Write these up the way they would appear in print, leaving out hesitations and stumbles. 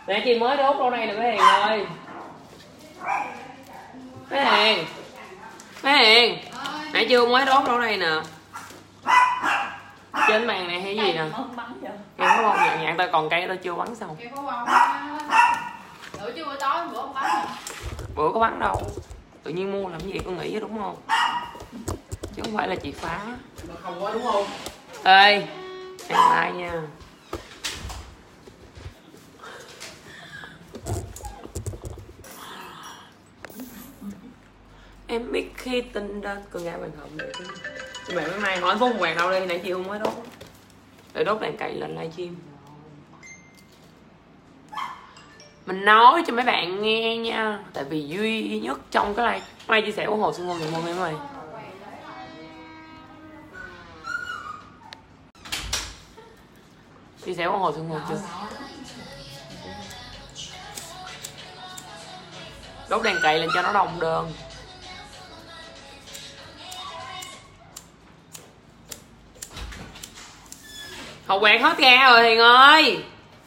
Nãy chị mới đốt đâu đây nè mấy Hiền ơi. Mấy Hiền. Mấy Hiền. Nãy chưa mới đốt đâu đây nè. Trên bàn này hay gì nè. Em có bông nhạn nhạn tao còn cây tao chưa bắn xong. Bữa chứ bữa tối bữa không bắn hả? Bữa có bắn đâu. Tự nhiên mua làm gì con nghĩ đúng không? Chứ không phải là chị phá. Không quá đúng không? Ê, ăn lại nha. Em biết khi tình đến con gái bạn hồng để chị bạn mấy mai hỏi phố quạt đâu đi, nãy chị không mới đốt. Để đốt đèn cày lên livestream. Mình nói cho mấy bạn nghe nha, tại vì duy nhất trong cái live mai chia sẻ của Hồ Xuân Hương ngày hôm nay mày. Chia sẻ của Hồ Xuân Hương chưa? Đốt đèn cày lên cho nó đông đơn. Hậu quạt hết ga rồi Hiền ơi.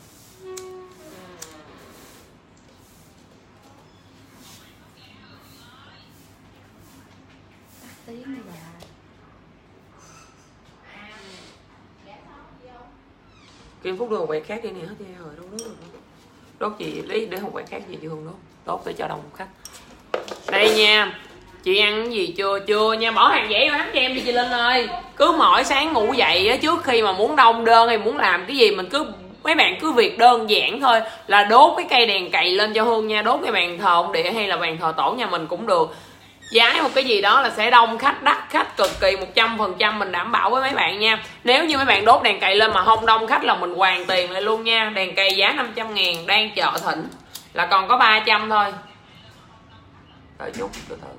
Kim Phúc đưa hậu quạt khác đi nè, hết ga rồi đâu đốt được. Đốt chị lấy để hậu quạt khác gì chưa Hương đốt. Đốt để cho đông khách. Đây nha. Chị ăn cái gì chưa? Chưa nha. Bỏ hàng dễ bán cho em đi chị Linh ơi. Cứ mỗi sáng ngủ dậy á, trước khi mà muốn đông đơn hay muốn làm cái gì mình cứ mấy bạn cứ việc đơn giản thôi là đốt cái cây đèn cày lên cho Hương nha. Đốt cái bàn thờ ông địa hay là bàn thờ tổ nhà mình cũng được. Giá một cái gì đó là sẽ đông khách, đắt khách cực kỳ 100%, mình đảm bảo với mấy bạn nha. Nếu như mấy bạn đốt đèn cày lên mà không đông khách là mình hoàn tiền lại luôn nha. Đèn cày giá 500.000 đang chợ Thịnh là còn có 300 thôi. Đợi chút từ từ.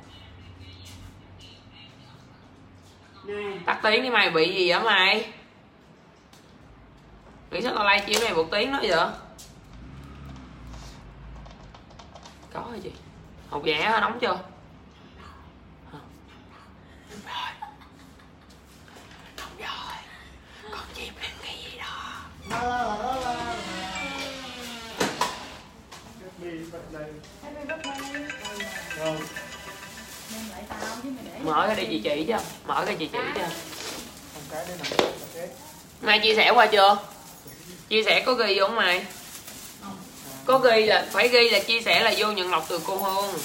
Tắt tiếng đi mày, bị gì vậy mày? Nghĩ sao tao livestream này một tiếng nữa vậy? Có hay gì? Học vẽ nóng chưa? Rồi. Nóng rồi. Con chim ăn cái gì đó. Mở cái đi chị chỉ cho. Mở cái chị chỉ cho. Mày chia sẻ qua chưa? Chia sẻ có ghi vô không mày? Có ghi là phải ghi là chia sẻ là vô nhận lọc từ cô Hương.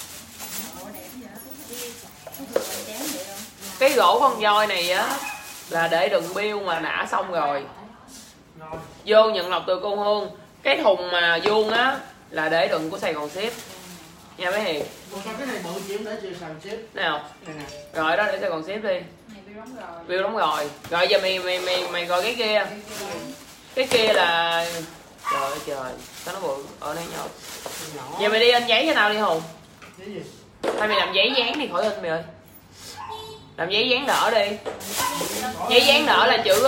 Cái gỗ con voi này á là để đựng bill mà đã xong rồi. Vô nhận lọc từ cô Hương. Cái thùng mà vuông á là để đựng của Sài Gòn ship. Nha mấy Hiền. Cái này bự chiếm để Sài Gòn ship. Nào. Rồi đó để Sài Gòn ship đi. Bill đóng rồi. Rồi giờ mày gọi cái kia. Cái kia là trời ơi trời, sao nó bự ở đây nhỏ. Giờ mày đi in giấy cho tao đi Hùng. Thôi mày làm giấy dán đi khỏi in mày ơi. Làm giấy dán đỡ đi. Giấy dán đỡ là chữ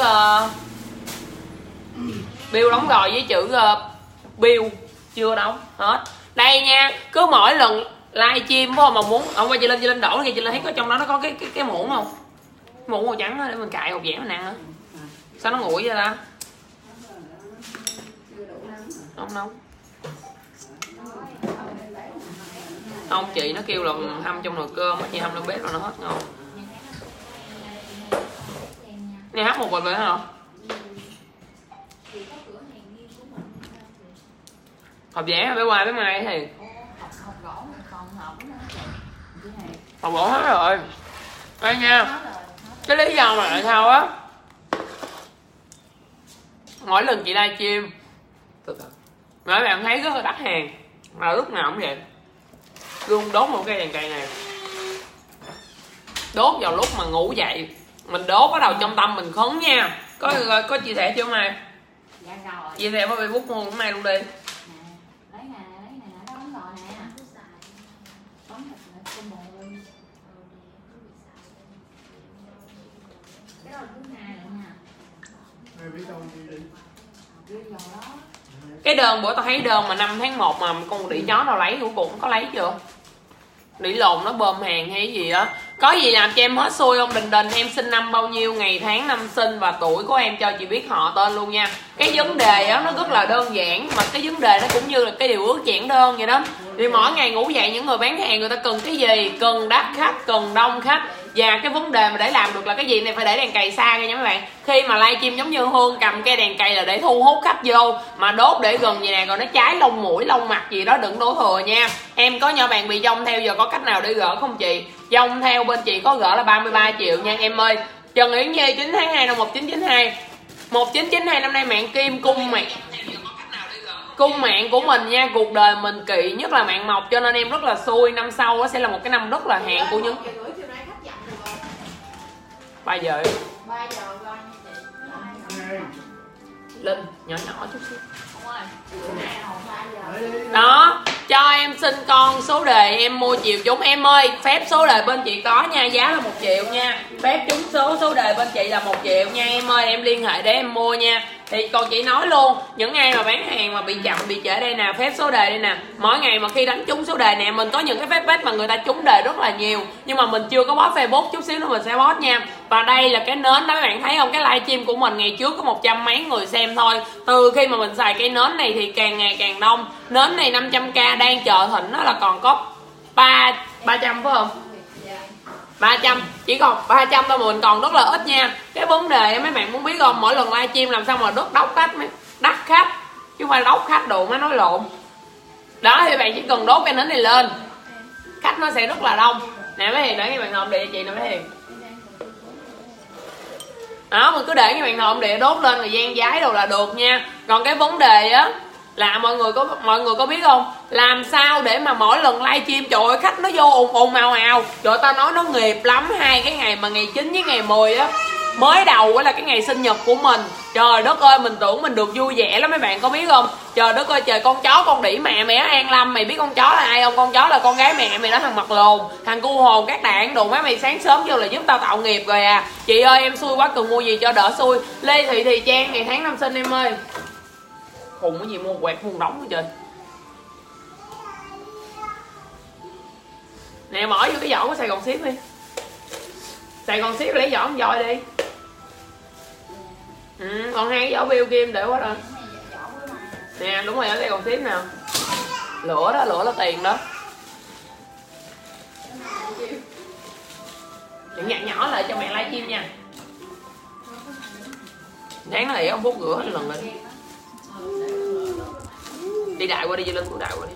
bill đóng rồi với chữ bill chưa đóng hết. Đây nha, cứ mỗi lần livestream mà muốn ông qua chị Linh đổ thì chị Linh thấy có trong đó nó có cái muỗng không? Muỗng màu trắng đó để mình cài hộp vẽ mình ăn á. Sao nó nguội vậy ta? Không nóng. Không chị nó kêu là hâm trong nồi cơm á, chị hâm lên bếp rồi nó hết ngon. Này hát một bình vậy hả? Hộp vẽ phải qua với mai thì hộp gỗ hết rồi. Đây nha. Cái lý do mà tại sao á, mỗi lần chị livestream từ từ mấy bạn thấy rất là đắt hàng mà lúc nào cũng vậy, luôn đốt một cây đèn cày này, đốt vào lúc mà ngủ dậy mình đốt bắt đầu trong tâm mình khấn nha. Có chia sẻ chưa Mai? Dạ rồi. Chia sẻ với Facebook luôn hôm nay luôn đi. Lấy nè, nó bấm rồi nè. Bấm thịt con bò luôn. Cái đó là thứ hai rồi nha. Mày biết đâu đi. Đưa vào đó. Cái đơn bữa tao thấy đơn mà 5 tháng 1 mà con đĩ chó nào lấy của cũng có lấy chưa? Đĩ lồn nó bơm hàng hay gì á. Có gì làm cho em hết xui không? Đình Đình, em sinh năm bao nhiêu, ngày tháng năm sinh và tuổi của em cho chị biết họ tên luôn nha. Cái vấn đề đó nó rất là đơn giản, mà cái vấn đề nó cũng như là cái điều ước giản đơn vậy đó. Thì mỗi ngày ngủ dậy những người bán hàng người ta cần cái gì? Cần đắt khách, cần đông khách. Và cái vấn đề mà để làm được là cái gì này phải để đèn cày xa nha mấy bạn. Khi mà livestream giống như Hương cầm cây đèn cày là để thu hút khách vô, mà đốt để gần vậy nè, còn nó cháy lông mũi lông mặt gì đó đừng đổ thừa nha. Em có nhỏ bạn bị dông theo giờ có cách nào để gỡ không chị? Dông theo bên chị có gỡ là 33 triệu nha em ơi. Trần Yến Nhi 9 tháng 2 năm 1992. 1992 năm nay mạng kim cung mạng. Cung mạng của mình nha, cuộc đời mình kỵ nhất là mạng mộc, cho nên em rất là xui. Năm sau sẽ là một cái năm rất là hạn của những 3 giờ 3 giờ rồi nha chị. Linh nhỏ nhỏ chút xíu đó. Cho em xin con số đề em mua chiều chúng em ơi. Phép số đề bên chị có nha, giá là 1 triệu nha. Phép trúng số đề bên chị là 1 triệu nha em ơi. Em liên hệ để em mua nha. Thì còn chị nói luôn, những ai mà bán hàng mà bị chậm bị trễ đây nè, phép số đề đây nè. Mỗi ngày mà khi đánh trúng số đề nè, mình có những cái phép mà người ta trúng đề rất là nhiều, nhưng mà mình chưa có post Facebook, chút xíu nữa mình sẽ post nha. Và đây là cái nến đó các bạn thấy không? Cái livestream của mình ngày trước có 100 mấy người xem thôi. Từ khi mà mình xài cái nến này thì càng ngày càng đông. Nến này 500k đang chờ thịnh nó là còn có 300 phải không? 300, chỉ còn 300 thôi mà mình còn rất là ít nha. Cái vấn đề mấy bạn muốn biết không, mỗi lần livestream làm sao mà đốc khách, đắt khách chứ không phải đốc khách đồ mới nói lộn. Đó thì bạn chỉ cần đốt cái nến này lên, khách nó sẽ rất là đông. Nè mấy Hiền để cái bàn thờ địa chị nè mấy Hiền. Đó mình cứ để cái bàn thờ địa đốt lên rồi gian giái đồ là được nha. Còn cái vấn đề á là mọi người có biết không, làm sao để mà mỗi lần livestream trời ơi khách nó vô ồn ào ào. Trời ơi, tao nói nó nghiệp lắm. Hai cái ngày mà ngày 9 với ngày 10 á, mới đầu là cái ngày sinh nhật của mình, trời đất ơi mình tưởng mình được vui vẻ lắm mấy bạn có biết không. Trời đất ơi trời, con chó con đĩ mẹ mày An Lâm, mày biết con chó là ai không? Con chó là con gái mẹ mày đó, thằng mặt lồn, thằng cu hồn các đạn đồ má mày sáng sớm vô là giúp tao tạo nghiệp rồi à. Chị ơi em xui quá, cần mua gì cho đỡ xui. Lê Thị Thì Trang ngày tháng năm sinh em ơi. Khùng cái gì mua quẹt mua đóng hết trời. Nè bỏ vô cái vỏ của Sài Gòn ship đi. Sài Gòn ship lấy vỏ con voi đi. Còn hai cái vỏ bill kim để quá rồi. Nè đúng rồi ở Sài Gòn ship nào. Lửa đó, lửa là tiền đó. Những nhạc nhỏ lại cho mẹ livestream nha. Đáng này ông Phúc rửa hết lần rồi. Đi đại qua đi, Chị Linh cũng đại qua đi.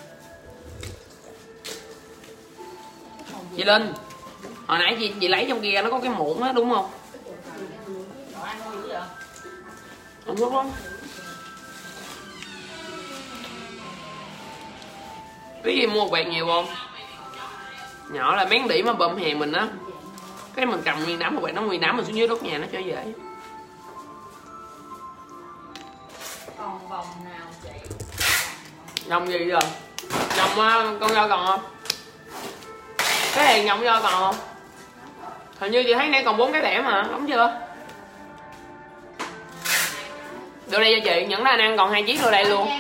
Chị Linh, hồi nãy chị lấy trong kia nó có cái muỗng á đúng không? Không đúng không? Biết gì mua quẹt nhiều không? Nhỏ là mén đỉ mà bơm hè mình á. Cái mình cầm nguyên đám mà quẹt nó nguyên đám mình xuống dưới đốt nhà nó cho dễ. Còn vòng nào chị? Nhông gì rồi? Nhông con dao còn không? Cái này nhông dao còn không? Hình như chị thấy nãy còn 4 cái thẻ mà, đúng chưa? Đưa đây cho chị, những đa năng còn 2 chiếc đưa đây luôn.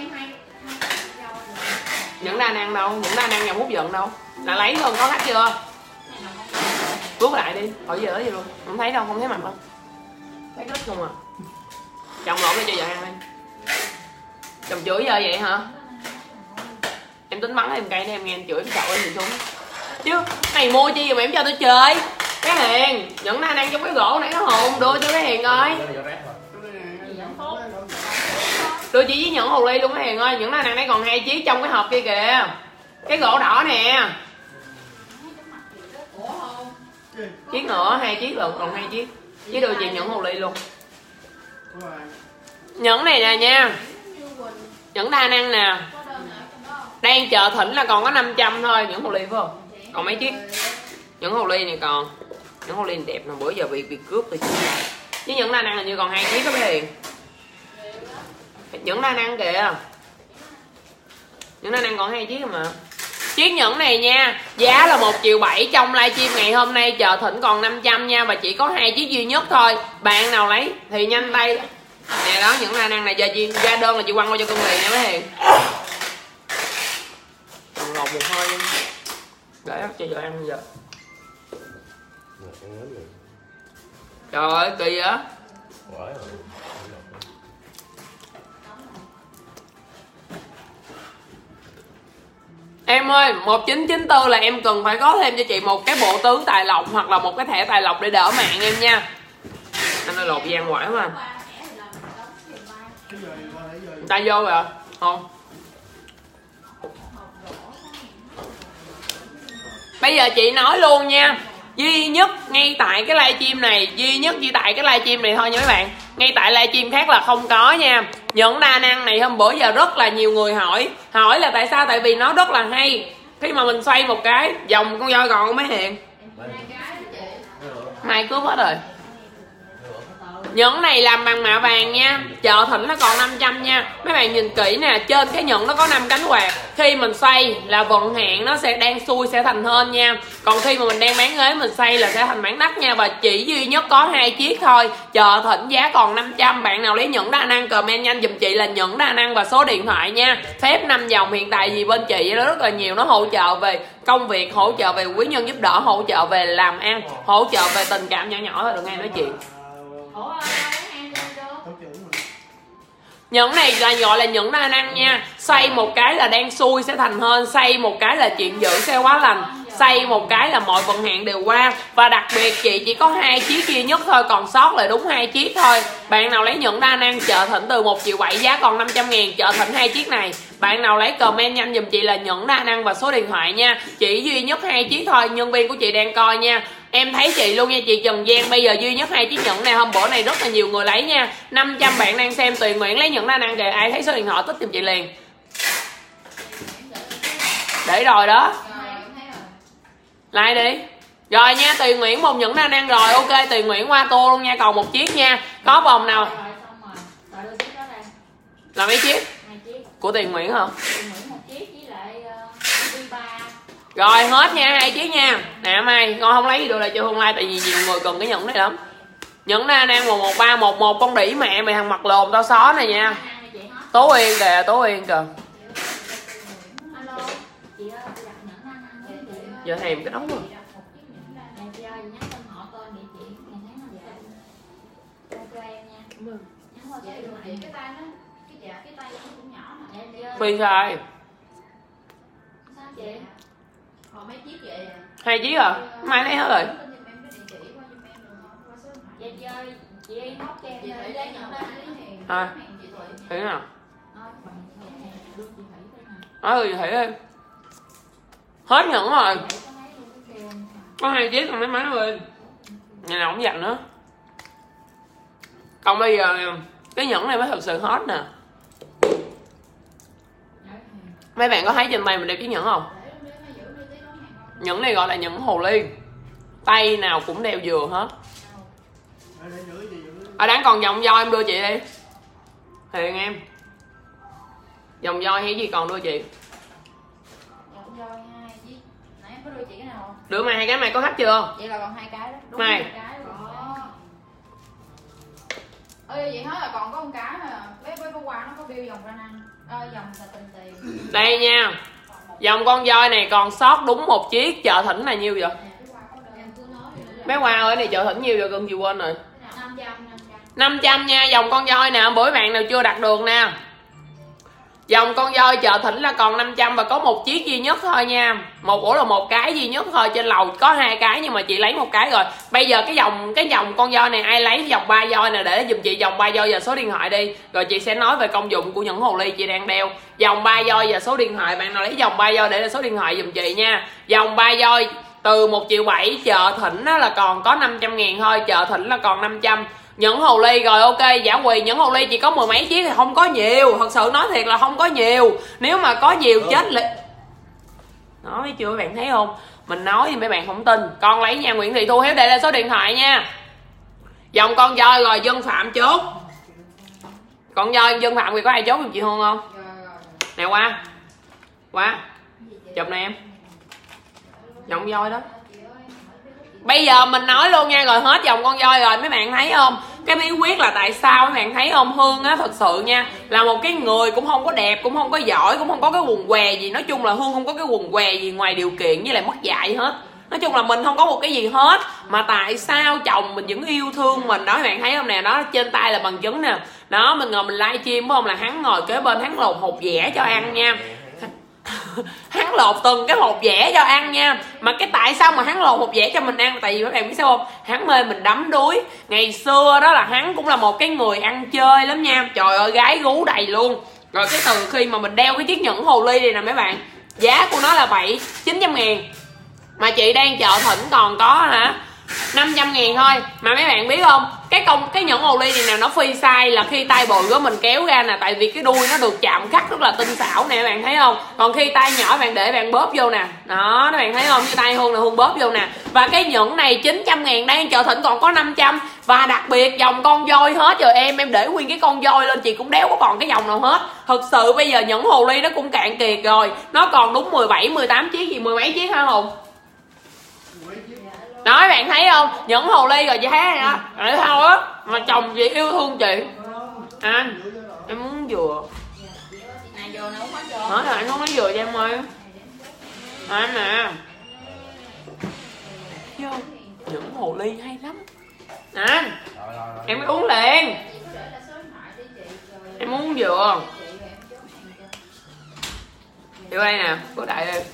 Những đa năng đâu, những đa năng nhằm hút giận đâu. Là lấy hơn có khách chưa? Bước lại đi, hỏi giờ gì luôn. Không thấy đâu, không thấy mặt đâu. Thấy rất không à. Chồng lộn đây cho vợ ăn đi. Chồng chửi giờ vậy hả? Em tính bắn em cây để em nghe em chửi cái cậu ấy thì xuống. Chứ mày mua chi mà em cho tôi chơi. Cái Hiền, những đa năng trong cái gỗ này nó hồn, đưa cho cái Hiền ơi. Đưa chị với nhẫn hồ ly luôn cái Hiền ơi. Những đa năng này còn 2 chiếc trong cái hộp kia kìa. Cái gỗ đỏ nè. Chiếc nữa, 2 chiếc lận, còn 2 chiếc. Chứ đưa chị nhẫn hồ ly luôn. Nhẫn này nè nha. Nhẫn đa năng nè. Đang chờ thỉnh là còn có 500 thôi. Nhẫn hồ ly phải không? Còn mấy chiếc. Nhẫn hồ ly này còn. Nhẫn hồ ly này đẹp nè, bữa giờ bị cướp rồi. Chứ nhẫn đa năng là như còn 2 chiếc đó bé Hiền. Nhẫn đa năng kìa. Nhẫn đa năng còn 2 chiếc mà. Chiếc nhẫn này nha, giá là 1,7 triệu trong livestream ngày hôm nay, chờ thỉnh còn 500 nha. Và chỉ có 2 chiếc duy nhất thôi. Bạn nào lấy thì nhanh tay. Nè đó, những đa năng này giờ chị ra đơn là chị quăng qua cho cưng liền nha mấy Hiền. Còn lột một hơi để cho vợ ăn bây giờ. Trời ơi kỳ vậy. Em ơi 1994 là em cần phải có thêm cho chị một cái bộ tướng tài lộc hoặc là một cái thẻ tài lộc để đỡ mạng em nha. Anh ơi lột vàng quải mà. Người ta vô rồi không? Bây giờ chị nói luôn nha, duy nhất ngay tại cái livestream này, duy nhất chỉ tại cái livestream này thôi nha mấy bạn. Ngay tại livestream khác là không có nha. Nhẫn đa năng này hôm bữa giờ rất là nhiều người hỏi là tại sao, tại vì nó rất là hay. Khi mà mình xoay một cái vòng con voi còn không mấy Hiền? Mai cướp hết rồi. Nhẫn này làm bằng mạ vàng nha. Chợ Thịnh nó còn 500 nha. Mấy bạn nhìn kỹ nè, trên cái nhẫn nó có 5 cánh quạt. Khi mình xoay là vận hạn nó sẽ đang xuôi sẽ thành hên nha. Còn khi mà mình đang bán ghế mình xoay là sẽ thành bán đắt nha. Và chỉ duy nhất có 2 chiếc thôi. Chợ Thịnh giá còn 500. Bạn nào lấy nhẫn đa năng comment nhanh giùm chị là nhẫn đa năng và số điện thoại nha. Phép 5 dòng hiện tại vì bên chị nó rất là nhiều. Nó hỗ trợ về công việc, hỗ trợ về quý nhân giúp đỡ, hỗ trợ về làm ăn, hỗ trợ về tình cảm nhỏ nhỏ thôi, đừng nghe nói chuyện. Nhẫn này là gọi là nhẫn đa năng nha. Xoay một cái là đang xui sẽ thành hên, xoay một cái là chuyện dữ sẽ quá lành, xoay một cái là mọi vận hạn đều qua. Và đặc biệt chị chỉ có 2 chiếc duy nhất thôi, còn sót lại đúng 2 chiếc thôi. Bạn nào lấy nhẫn đa năng Chợ Thịnh từ 1,7 triệu giá còn 500.000, Chợ Thịnh 2 chiếc này. Bạn nào lấy comment nhanh giùm chị là nhẫn đa năng và số điện thoại nha. Chỉ duy nhất 2 chiếc thôi, nhân viên của chị đang coi nha. Em thấy chị luôn nha chị Trần Giang, bây giờ duy nhất 2 chiếc nhẫn này, hôm bữa này rất là nhiều người lấy nha. 500 bạn đang xem, Tùy Nguyễn lấy nhẫn đa năng kìa, ai thấy số điện thoại tích giùm chị liền. Để rồi đó. Lại đi. Rồi nha, Tùy Nguyễn một nhẫn đa năng rồi, ok Tùy Nguyễn qua tô luôn nha, còn một chiếc nha. Có vòng nào? Là mấy chiếc? Của Tùy Nguyễn hả? Rồi hết nha, 2 chiếc nha. Nè Mai, con không lấy gì được là cho Hương like, tại vì nhiều người cần cái nhẫn này lắm. Nhẫn đa năng 11311 con đỉ mẹ mày, thằng mặt lồn tao xó này nha. Tố Yên kìa, Tố Yên kìa. Giờ thèm cái đóng rồi. Phi sai. 2 chiếc à? Mai lấy hết rồi. À, thử nào. Thử ơi. Hết nhẫn rồi. Có 2 chiếc còn mấy máy ơi. Ngày nào không dành nữa. Còn bây giờ cái nhẫn này mới thật sự hot nè. Mấy bạn có thấy trên tay mình đeo chiếc nhẫn không? Nhẫn này gọi là nhẫn hồ ly. Tay nào cũng đeo dừa hết. Đáng còn vòng voi em đưa chị đi. Hiền em. Vòng voi hay gì còn đưa chị. Đưa mày 2 cái, mày có hết chưa? Vậy là còn 2 cái đó. Đúng Mày. 2 cái. Ơi vậy hết là còn có 1 cái mà với qua nó có bill vòng ra năng. Dòng là tình tiền. Đây nha. Dòng con voi này còn sót đúng 1 chiếc. Chợ Thịnh này nhiêu vậy? Bé Hoa ơi, này Chợ Thịnh nhiêu vậy cưng, chị quên rồi. 500 nha, dòng con voi nè, mỗi bạn nào chưa đặt được nè. Dòng con voi Chợ Thịnh là còn 500 và có 1 chiếc duy nhất thôi nha. Ủa là 1 cái duy nhất thôi, trên lầu có 2 cái nhưng mà chị lấy 1 cái rồi. Bây giờ cái dòng con voi này ai lấy dòng 3 voi nè, để giùm chị dòng 3 voi và số điện thoại đi. Rồi chị sẽ nói về công dụng của nhẫn hồ ly chị đang đeo. Dòng 3 voi và số điện thoại, bạn nào lấy dòng 3 voi để là số điện thoại giùm chị nha. Dòng 3 voi từ 1,7 triệu, Chợ Thịnh là còn có 500.000 thôi, Chợ Thịnh là còn 500. Nhẫn hồ ly rồi ok, giả quỳ nhẫn hồ ly chỉ có 10 mấy chiếc thì không có nhiều, thật sự nói thiệt là không có nhiều. Nếu mà có nhiều chết lịch. Nói chưa mấy bạn thấy không? Mình nói thì mấy bạn không tin. Con lấy nha, Nguyễn Thị Thu Hiếu để lên số điện thoại nha. Dòng con voi rồi Dân Phạm chốt. Con voi Dân Phạm thì có ai chốt giùm chị Hương không? Nè qua chụp nè em. Dòng voi đó. Bây giờ mình nói luôn nha, rồi hết dòng con voi rồi, mấy bạn thấy không? Cái bí quyết là tại sao mấy bạn thấy không? Hương á thật sự nha, là một cái người cũng không có đẹp, cũng không có giỏi, cũng không có cái quần què gì. Nói chung là Hương không có cái quần què gì ngoài điều kiện với lại mất dạy hết. Nói chung là mình không có một cái gì hết, mà tại sao chồng mình vẫn yêu thương mình đó, các bạn thấy không nè, đó trên tay là bằng chứng nè. Đó, mình ngồi mình livestream phải không, là hắn ngồi kế bên hắn lột hột dẻ cho ăn nha. Hắn lột từng cái hột dẻ cho ăn nha. Mà cái tại sao mà hắn lột hột dẻ cho mình ăn, tại vì các bạn biết sao không, hắn mê mình đắm đuối. Ngày xưa đó là hắn cũng là một cái người ăn chơi lắm nha, trời ơi gái gú đầy luôn. Rồi cái từ khi mà mình đeo cái chiếc nhẫn hồ ly này nè mấy bạn, giá của nó là 900 ngàn, mà chị đang chợ Thịnh còn có hả 500 ngàn thôi. Mà mấy bạn biết không, cái nhẫn hồ ly này nè nó phi size, là khi tay bự của mình kéo ra nè, tại vì cái đuôi nó được chạm khắc rất là tinh xảo nè, các bạn thấy không. Còn khi tay nhỏ bạn để bạn bóp vô nè, đó các bạn thấy không, như tay Hương là Hương bóp vô nè. Và cái nhẫn này 900 ngàn, đang chợ Thịnh còn có 500. Và đặc biệt dòng con voi hết rồi em để nguyên cái con voi lên chị cũng đéo có còn cái dòng nào hết. Thực sự bây giờ nhẫn hồ ly nó cũng cạn kiệt rồi, nó còn đúng 17 18 chiếc gì, mười mấy chiếc hả Hùng? Đó các bạn thấy không, nhẫn hồ ly rồi chị thấy này đó, để thôi á, mà chồng chị yêu thương chị. Anh em muốn dừa. Hết rồi, anh muốn lấy dừa cho em ơi. Anh nè, thấy không, nhẫn hồ ly hay lắm. Anh em mới uống liền, em muốn dừa. Vô đây nè, có đại đây.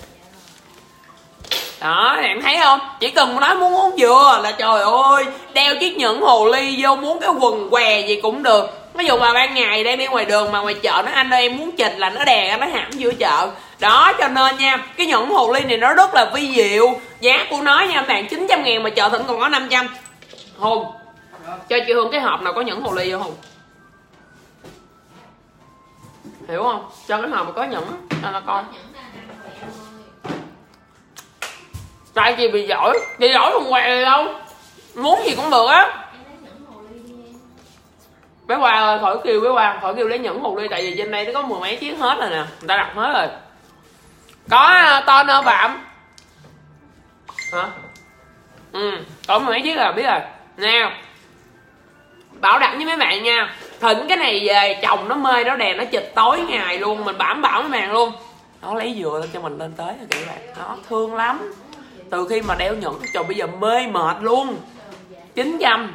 Đó, em thấy không, chỉ cần nói muốn uống dừa là trời ơi, đeo chiếc nhẫn hồ ly vô, muốn cái quần què gì cũng được. Ví dụ mà ban ngày đang đi ngoài đường mà ngoài chợ nó anh ơi em muốn chịch là nó đè ra nó hãm giữa chợ. Đó cho nên nha, cái nhẫn hồ ly này nó rất là vi diệu. Giá của nó nha bạn 900 ngàn mà chợ Thịnh còn có 500. Hùng, cho chị Hương cái hộp nào có nhẫn hồ ly vô Hùng. Hiểu không? Cho cái hộp mà có nhẫn cho nó coi. Tại chị bị giỏi, chị giỏi không què gì đâu, muốn gì cũng được á. Bé Hoa ơi, khỏi kêu bé Hoa, khỏi kêu lấy nhẫn hồ ly, tại vì trên đây nó có mười mấy chiếc hết rồi nè, người ta đặt hết rồi. Có toner Phạm hả? Có mười mấy chiếc rồi, biết rồi. Nào, bảo đảm với mấy bạn nha, Thịnh cái này về chồng nó mê, nó đèn nó chịch tối ngày luôn, mình bảo mấy bạn luôn. Nó lấy dừa lên cho mình lên tới rồi kìa các bạn, nó thương lắm. Từ khi mà đeo nhẫn trời bây giờ mê mệt luôn. 900.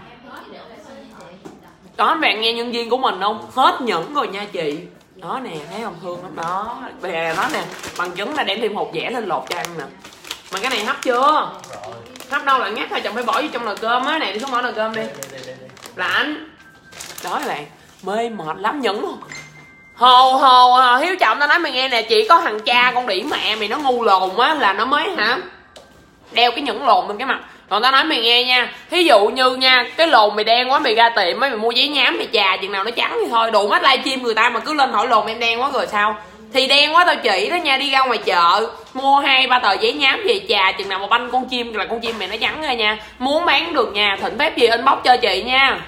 Đó bạn nghe nhân viên của mình không, hết nhẫn rồi nha chị. Đó nè, thấy không, thương lắm đó. Bây giờ nó nè, bằng chứng là đem thêm hột dẻ lên lột cho ăn nè. Mà cái này hấp chưa? Hấp đâu là ngắt thôi, chồng phải bỏ vô trong nồi cơm á. Này đi xuống bỏ nồi cơm đi. Là anh. Đó các bạn, mê mệt lắm, nhẫn luôn. Hồ Hiếu Trọng tao nói mày nghe nè, chỉ có thằng cha con đĩ mẹ mày nó ngu lồn á là nó mới hả đeo cái nhẫn lồn lên cái mặt. Còn tao nói mày nghe nha, thí dụ như nha, cái lồn mày đen quá mày ra tiệm mày mua giấy nhám mày chà, chừng nào nó trắng thì thôi. Đủ mắt livestream người ta mà cứ lên hỏi lồn em đen quá rồi sao, thì đen quá tao chỉ đó nha. Đi ra ngoài chợ mua 2-3 tờ giấy nhám về chà, chừng nào mà banh con chim là con chim mày nó trắng rồi nha. Muốn bán được nhà Thịnh phép gì inbox cho chị nha.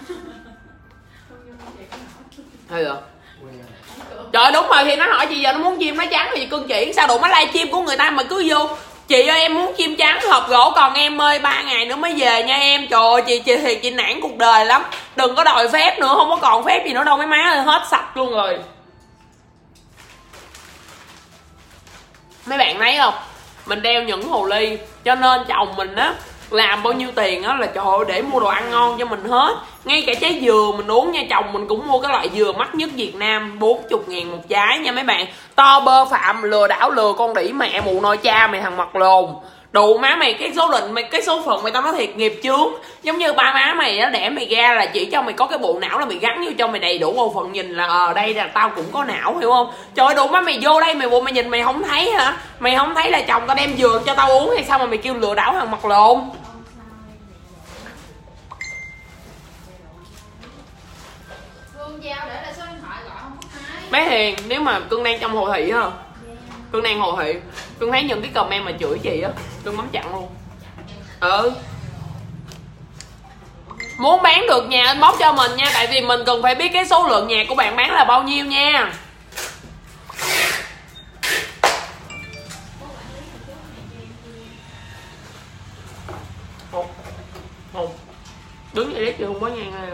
Thôi được. Trời đúng rồi, thì nó hỏi chị giờ nó muốn chim nó trắng thì cưng chỉ sao đủ máy livestream của người ta mà cứ vô. Chị ơi em muốn chim trắng hộp gỗ còn em ơi 3 ngày nữa mới về nha em. Trời ơi chị thì chị nản cuộc đời lắm. Đừng có đòi phép nữa, không có còn phép gì nữa đâu mấy má ơi, hết sạch luôn rồi. Mấy bạn thấy không, mình đeo nhẫn hồ ly cho nên chồng mình á làm bao nhiêu tiền á là trời ơi để mua đồ ăn ngon cho mình hết. Ngay cả trái dừa mình uống nha, chồng mình cũng mua cái loại dừa mắc nhất Việt Nam 40 ngàn một trái nha mấy bạn. To bơ Phạm lừa đảo lừa con đĩ mẹ mù nôi cha mày thằng mặt lồn. Đủ má mày cái số định mày, cái số phận mày tao nói thiệt nghiệp chướng. Giống như ba má mày á đẻ mày ra là chỉ cho mày có cái bộ não là mày gắn vô cho mày đầy đủ bộ phận nhìn là ở đây là tao cũng có não, hiểu không? Trời ơi đủ má mày vô đây mày bộ mày nhìn mày không thấy hả? Mày không thấy là chồng tao đem dừa cho tao uống hay sao mà mày kêu lừa đảo thằng mặt lồn? Bé Hiền, nếu mà Cưng đang trong Hồ Thị á, Cưng đang Hồ Thị, Cưng thấy những cái comment mà chửi chị á, Cưng bấm chặn luôn. Muốn bán được nhà inbox cho mình nha, tại vì mình cần phải biết cái số lượng nhà của bạn bán là bao nhiêu nha. Đứng vậy đấy chứ không có ngang này.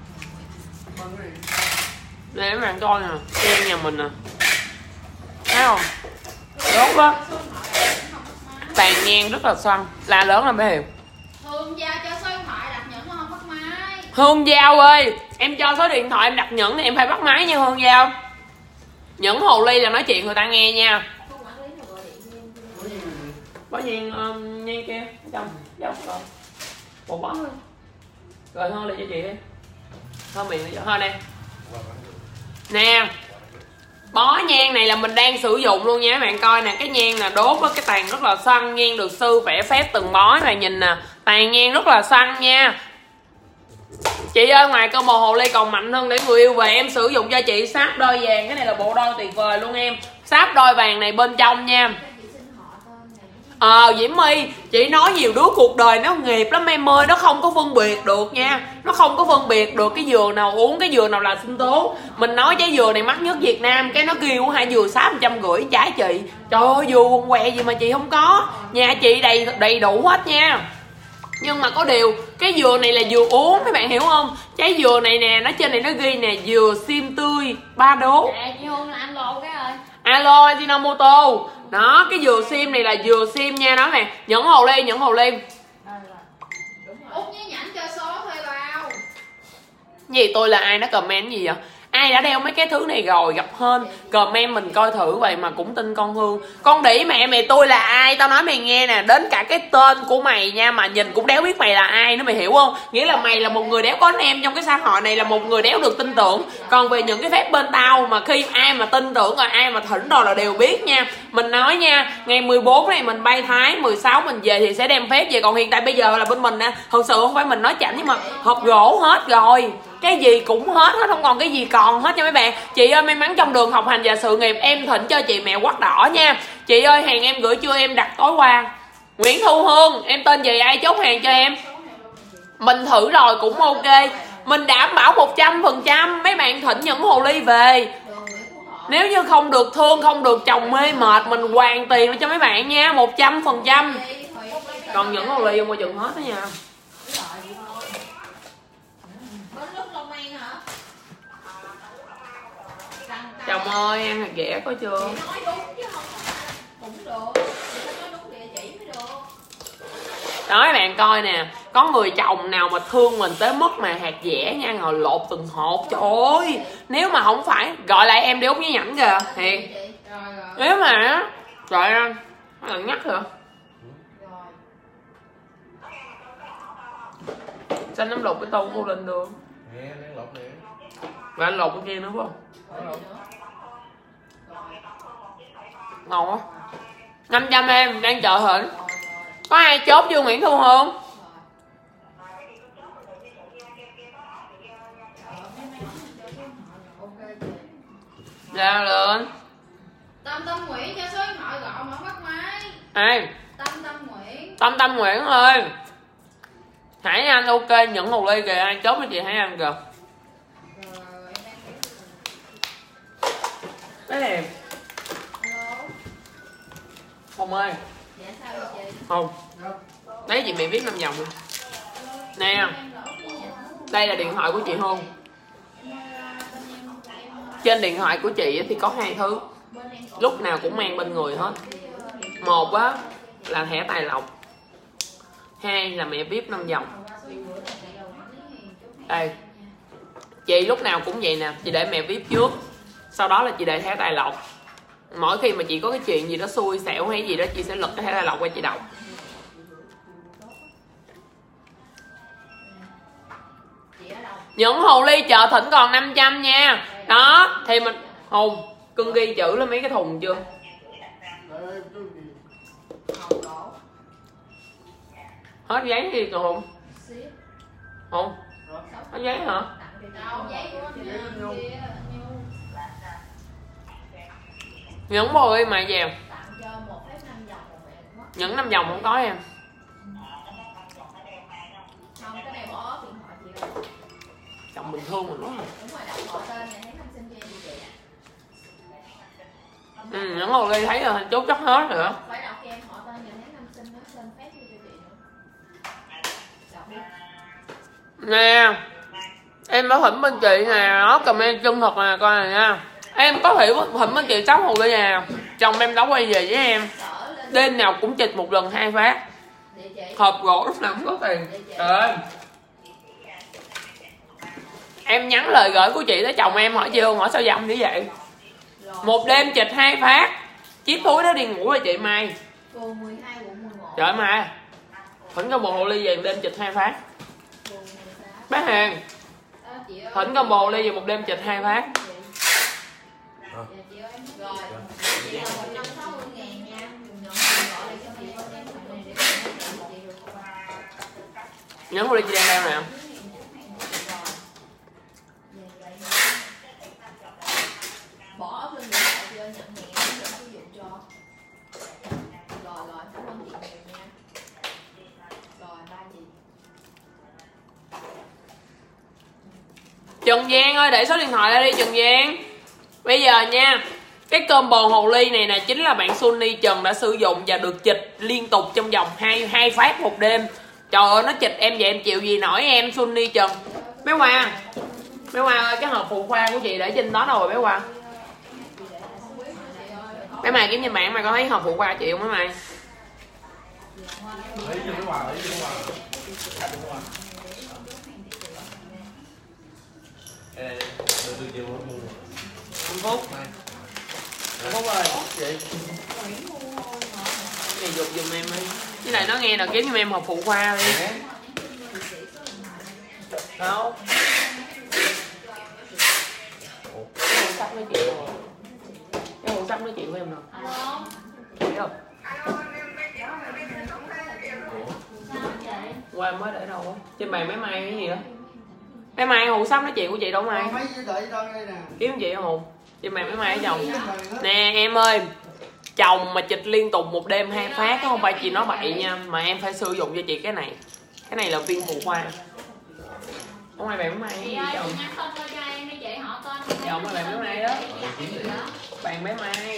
Để các bạn coi nè, em nhà mình nè, thấy không? Đốt á. tàn nhang rất là xoăn. La lớn lên bé Hiền. Hương Giao cho số điện thoại đặt nhẫn không bắt máy. Hương Giao ơi, em cho số điện thoại em đặt nhẫn thì em phải bắt máy nha Hương Giao. Nhẫn hồ ly là nói chuyện người ta nghe nha. Có nhiên nhiên kia trong rồi một bó thôi. Rồi hơn lại cho chị đi. Hơn miệng cho hơn đây. Nè, bó nhang này là mình đang sử dụng luôn nha các bạn coi nè. Cái nhang là đốt với cái tàn rất là xoăn. Nhang được sư vẽ phép từng bó. Các bạn nhìn nè, tàn nhang rất là xoăn nha. Chị ơi, ngoài combo hồ ly còn mạnh hơn để người yêu về, em sử dụng cho chị sáp đôi vàng. Cái này là bộ đôi tuyệt vời luôn em. Sáp đôi vàng này bên trong nha. Diễm My, chị nói nhiều đứa cuộc đời nó nghiệp lắm em ơi. Nó không có phân biệt được nha. Nó không có phân biệt được cái dừa nào uống, cái dừa nào là sinh tố. Mình nói trái dừa này mắc nhất Việt Nam, cái nó kêu 2 dừa 650 trái chị. Trời ơi, dừa quần què gì mà chị không có. Nhà chị đầy đủ hết nha. Nhưng mà có điều, cái dừa này là dừa uống, các bạn hiểu không? Trái dừa này nè, nó trên này nó ghi nè, dừa sim tươi 3 đố. Chị Hương là alo cái ơi. Alo Ajinomoto. Đó, cái dừa sim này là dừa sim nha đó nè. Nhẫn hồ ly, nhẫn hồ ly. Út với nhảnh cho số thuê bao. Gì tôi là ai nó comment gì vậy? Ai đã đeo mấy cái thứ này rồi gặp hên comment mình coi thử, vậy mà cũng tin con Hương. Con đĩ mẹ mày tôi là ai? Tao nói mày nghe nè, đến cả cái tên của mày nha mà nhìn cũng đéo biết mày là ai nữa, mày hiểu không? Nghĩa là mày là một người đéo có anh em trong cái xã hội này, là một người đéo được tin tưởng. Còn về những cái phép bên tao mà khi ai mà tin tưởng rồi ai mà thỉnh rồi là đều biết nha. Mình nói nha, ngày 14 này mình bay Thái, 16 mình về thì sẽ đem phép về. Còn hiện tại bây giờ là bên mình nè, thật sự không phải mình nói chảnh nhưng mà hộp gỗ hết rồi. Cái gì cũng hết, không còn cái gì còn hết nha mấy bạn. Chị ơi, may mắn trong đường học hành và sự nghiệp, em thỉnh cho chị mẹ quắt đỏ nha. Chị ơi, hàng em gửi chưa em đặt tối qua. Nguyễn Thu Hương, em tên gì ai chốt hàng cho em? Mình thử rồi cũng ok. Mình đảm bảo 100% mấy bạn thỉnh những hồ ly về. Nếu như không được thương, không được chồng mê mệt, mình hoàn tiền cho mấy bạn nha, 100%. Còn những hồ ly mua chừng hết đó nha. Chồng ơi, ăn hạt dẻ có chưa? Đó các bạn coi nè, có người chồng nào mà thương mình tới mức mà hạt dẻ nha, ngồi lột từng hột. Trời ơi, nếu mà không phải gọi lại em đi Út với nhảnh kìa Hiền. Nếu mà trời ơi, lần nhắc rồi. Xanh nấm lột cái tô cô lên đường. Và anh lột cái kia nữa phải không? Ngon quá. 500 em đang chờ hỉnh. Có ai chốt chưa Nguyễn Thu Hương? Ra lên. Tâm Nguyễn cho số điện thoại gọi mà bắt máy. Ai? Tâm Nguyễn. Tâm Nguyễn ơi. Hải Anh ok, những hồ ly kìa, ai chốt với chị Hải Anh kìa. Cái này Hồng ơi. Dạ sao vậy chị? Hồng, đấy chị mẹ viết 5 dòng luôn. Nè, đây là điện thoại của chị Hương. Trên điện thoại của chị thì có 2 thứ, lúc nào cũng mang bên người hết. Một á là thẻ tài lộc, 2 là mẹ viết 5 dòng. Đây, chị lúc nào cũng vậy nè, chị để mẹ viết trước, sau đó là chị để thẻ tài lộc. Mỗi khi mà chị có cái chuyện gì đó xui xẻo hay gì đó, chị sẽ lật cái thẻ tài lộc qua chị đọc. Những hồ ly chợ thỉnh còn 500 nha. Đó, thì mình Hùng, cưng ghi chữ lên mấy cái thùng chưa? Hết giấy gì rồi Hùng? Hùng, hết giấy hả? Những hồ ly mà về những 5 dòng không có em. Chồng bình thường mình quá à. Những hồ ly thấy là chốt chắc hết rồi. Nè, em có thỉnh bên chị nè, nó comment chân thật nè, coi này nha. Em có thể thỉnh bên chị 6 hồ ly nè, chồng em đã quay về với em. đêm nào cũng chịch một lần 2 phát. Hộp gỗ lúc nào cũng có tiền. Trời ơi, em nhắn lời gửi của chị tới chồng em hỏi chưa, hỏi sao dòng như vậy. Một đêm chịch 2 phát, chiếc túi đó đi ngủ rồi chị Mai. Trời Mai, thỉnh combo hồ ly về một đêm chịch 2 phát. Bác Hàng, thỉnh combo hồ ly về một đêm chịch 2 phát. Nhấn hồ ly chị đang đeo nè. Bỏ lên điện thoại chị ơi, nhận nhẹ để sử dụng cho. Rồi cảm ơn chị nhiều nha. Rồi ba chị. Trần Giang ơi, để số điện thoại ra đi Trần Giang. Bây giờ nha, cái combo hồ ly này nè chính là bạn Sunny Trần đã sử dụng và được chịch liên tục trong vòng 2 phát một đêm. Trời ơi, nó chịch em vậy em chịu gì nổi em Sunny Trần. Bé Hoa ơi, cái hộp phụ khoa của chị để trên đó đâu rồi bé Hoa? Bé Mai kiếm cho bạn, mày có thấy hộp phụ khoa chị không bé Mai? Lấy cho cái quà, Phúc Phúc ơi, vậy. cái này dục giùm em đi. Với lại nó nghe là kiếm giùm em hộp phụ khoa đi. Đâu? Cái hộp sắp nói chuyện rồi. Cái hộp sắp nói chuyện với em rồi. Biết không? Qua mới để đâu á? Trên bàn máy may cái gì đó? Máy may hộp sắp nói chuyện của chị đâu Mai? Mấy đợi đâu đây nè. Kiếm chị hồn. Trên bàn máy may ở chồng. Nè em ơi, chồng mà chịch liên tục một đêm 2 phát không phải chị nói bậy nha, mà em phải sử dụng cho chị cái này. Cái này là viên phụ khoa. Không ai bàn máy may gì chồng. Dạ không ai bàn máy may đó. Bàn máy may.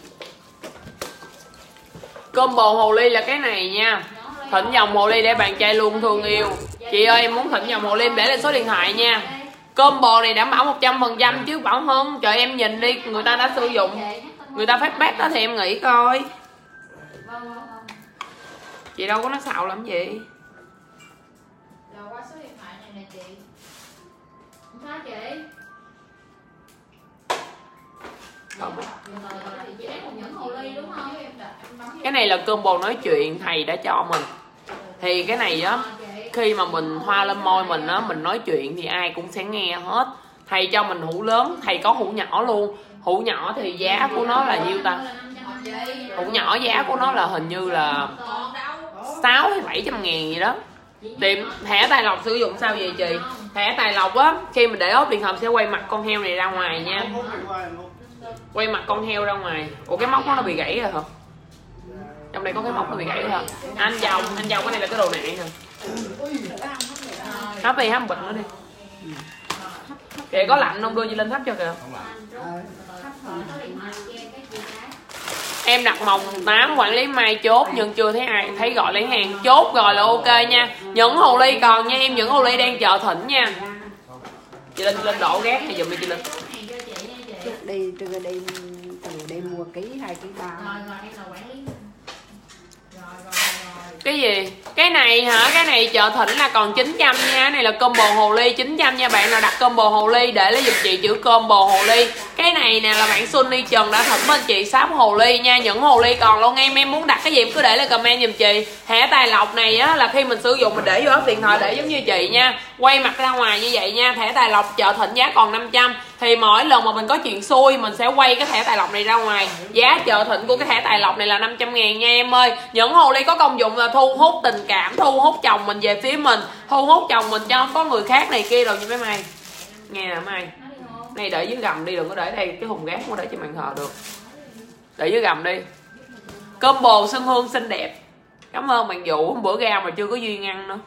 Combo hồ ly là cái này nha. Thỉnh dòng hồ ly để bạn trai luôn thương yêu. Chị ơi em muốn thỉnh dòng hồ ly em để lên số điện thoại nha. Combo này đảm bảo 100% chứ Bảo Hân. Trời em nhìn đi, người ta đã sử dụng, người ta phát bát đó thì em nghĩ coi. Chị đâu có nói xạo lắm gì. Rồi qua số điện thoại này nè chị. Sao chị? Chị lấy một nhẫn hồ ly đúng không? Cái này là combo nói chuyện thầy đã cho mình. Thì cái này á, khi mà mình thoa lên môi mình á, mình nói chuyện thì ai cũng sẽ nghe hết. Thầy cho mình hũ lớn, thầy có hũ nhỏ luôn. Hũ nhỏ thì giá của nó là nhiêu ta? Hũ nhỏ giá của nó là hình như là 6 hay 700 ngàn gì đó. Tiệm thẻ tài lộc sử dụng sao vậy chị? Thẻ tài lộc á, khi mình để ốp điện thoại sẽ quay mặt con heo này ra ngoài nha. Quay mặt con heo ra ngoài. Ủa cái móc nó bị gãy rồi hả? Trong đây có cái móc nó bị gãy rồi hả? Anh chồng cái này là cái đồ nặng nè. Hấp đi, hấp bịch nữa đi. Kìa có lạnh không, đưa chị lên thấp cho kìa. Em đặt mồng 8 quản lý mai chốt nhưng chưa thấy ai thấy gọi lấy hàng. Chốt rồi là ok nha. Những hồ ly còn nha em, những hồ ly đang chờ thỉnh nha. Chị lên đổ gác này giùm đi chị Linh. Đi từ đây mua ký 2 ký 3. Cái gì? Cái này hả? Cái này chợ thỉnh là còn 900 nha. Cái này là combo hồ ly 900 nha. Bạn nào đặt combo hồ ly để lấy giùm chị chữ combo hồ ly. Cái này nè là bạn Sunny Trần đã thỉnh bên chị sáp hồ ly nha. Những hồ ly còn luôn em muốn đặt cái gì em cứ để lại comment giùm chị. Thẻ tài lộc này á là khi mình sử dụng mình để vô ốp điện thoại để giống như chị nha. Quay mặt ra ngoài như vậy nha. Thẻ tài lộc chợ thỉnh giá còn 500. Thì mỗi lần mà mình có chuyện xui mình sẽ quay cái thẻ tài lộc này ra ngoài. Giá chợ thịnh của cái thẻ tài lộc này là 500 ngàn nha em ơi. Những hồ ly có công dụng là thu hút tình cảm, thu hút chồng mình về phía mình, thu hút chồng mình cho không có người khác này kia rồi như mấy Mai. Nghe nè Mai, này để dưới gầm đi, đừng có để đây, cái hùng gác không có để trên bàn thờ được. Để dưới gầm đi. Combo Xuân Hương xinh đẹp. Cảm ơn bạn Vũ, bữa ra mà chưa có duyên ăn nữa.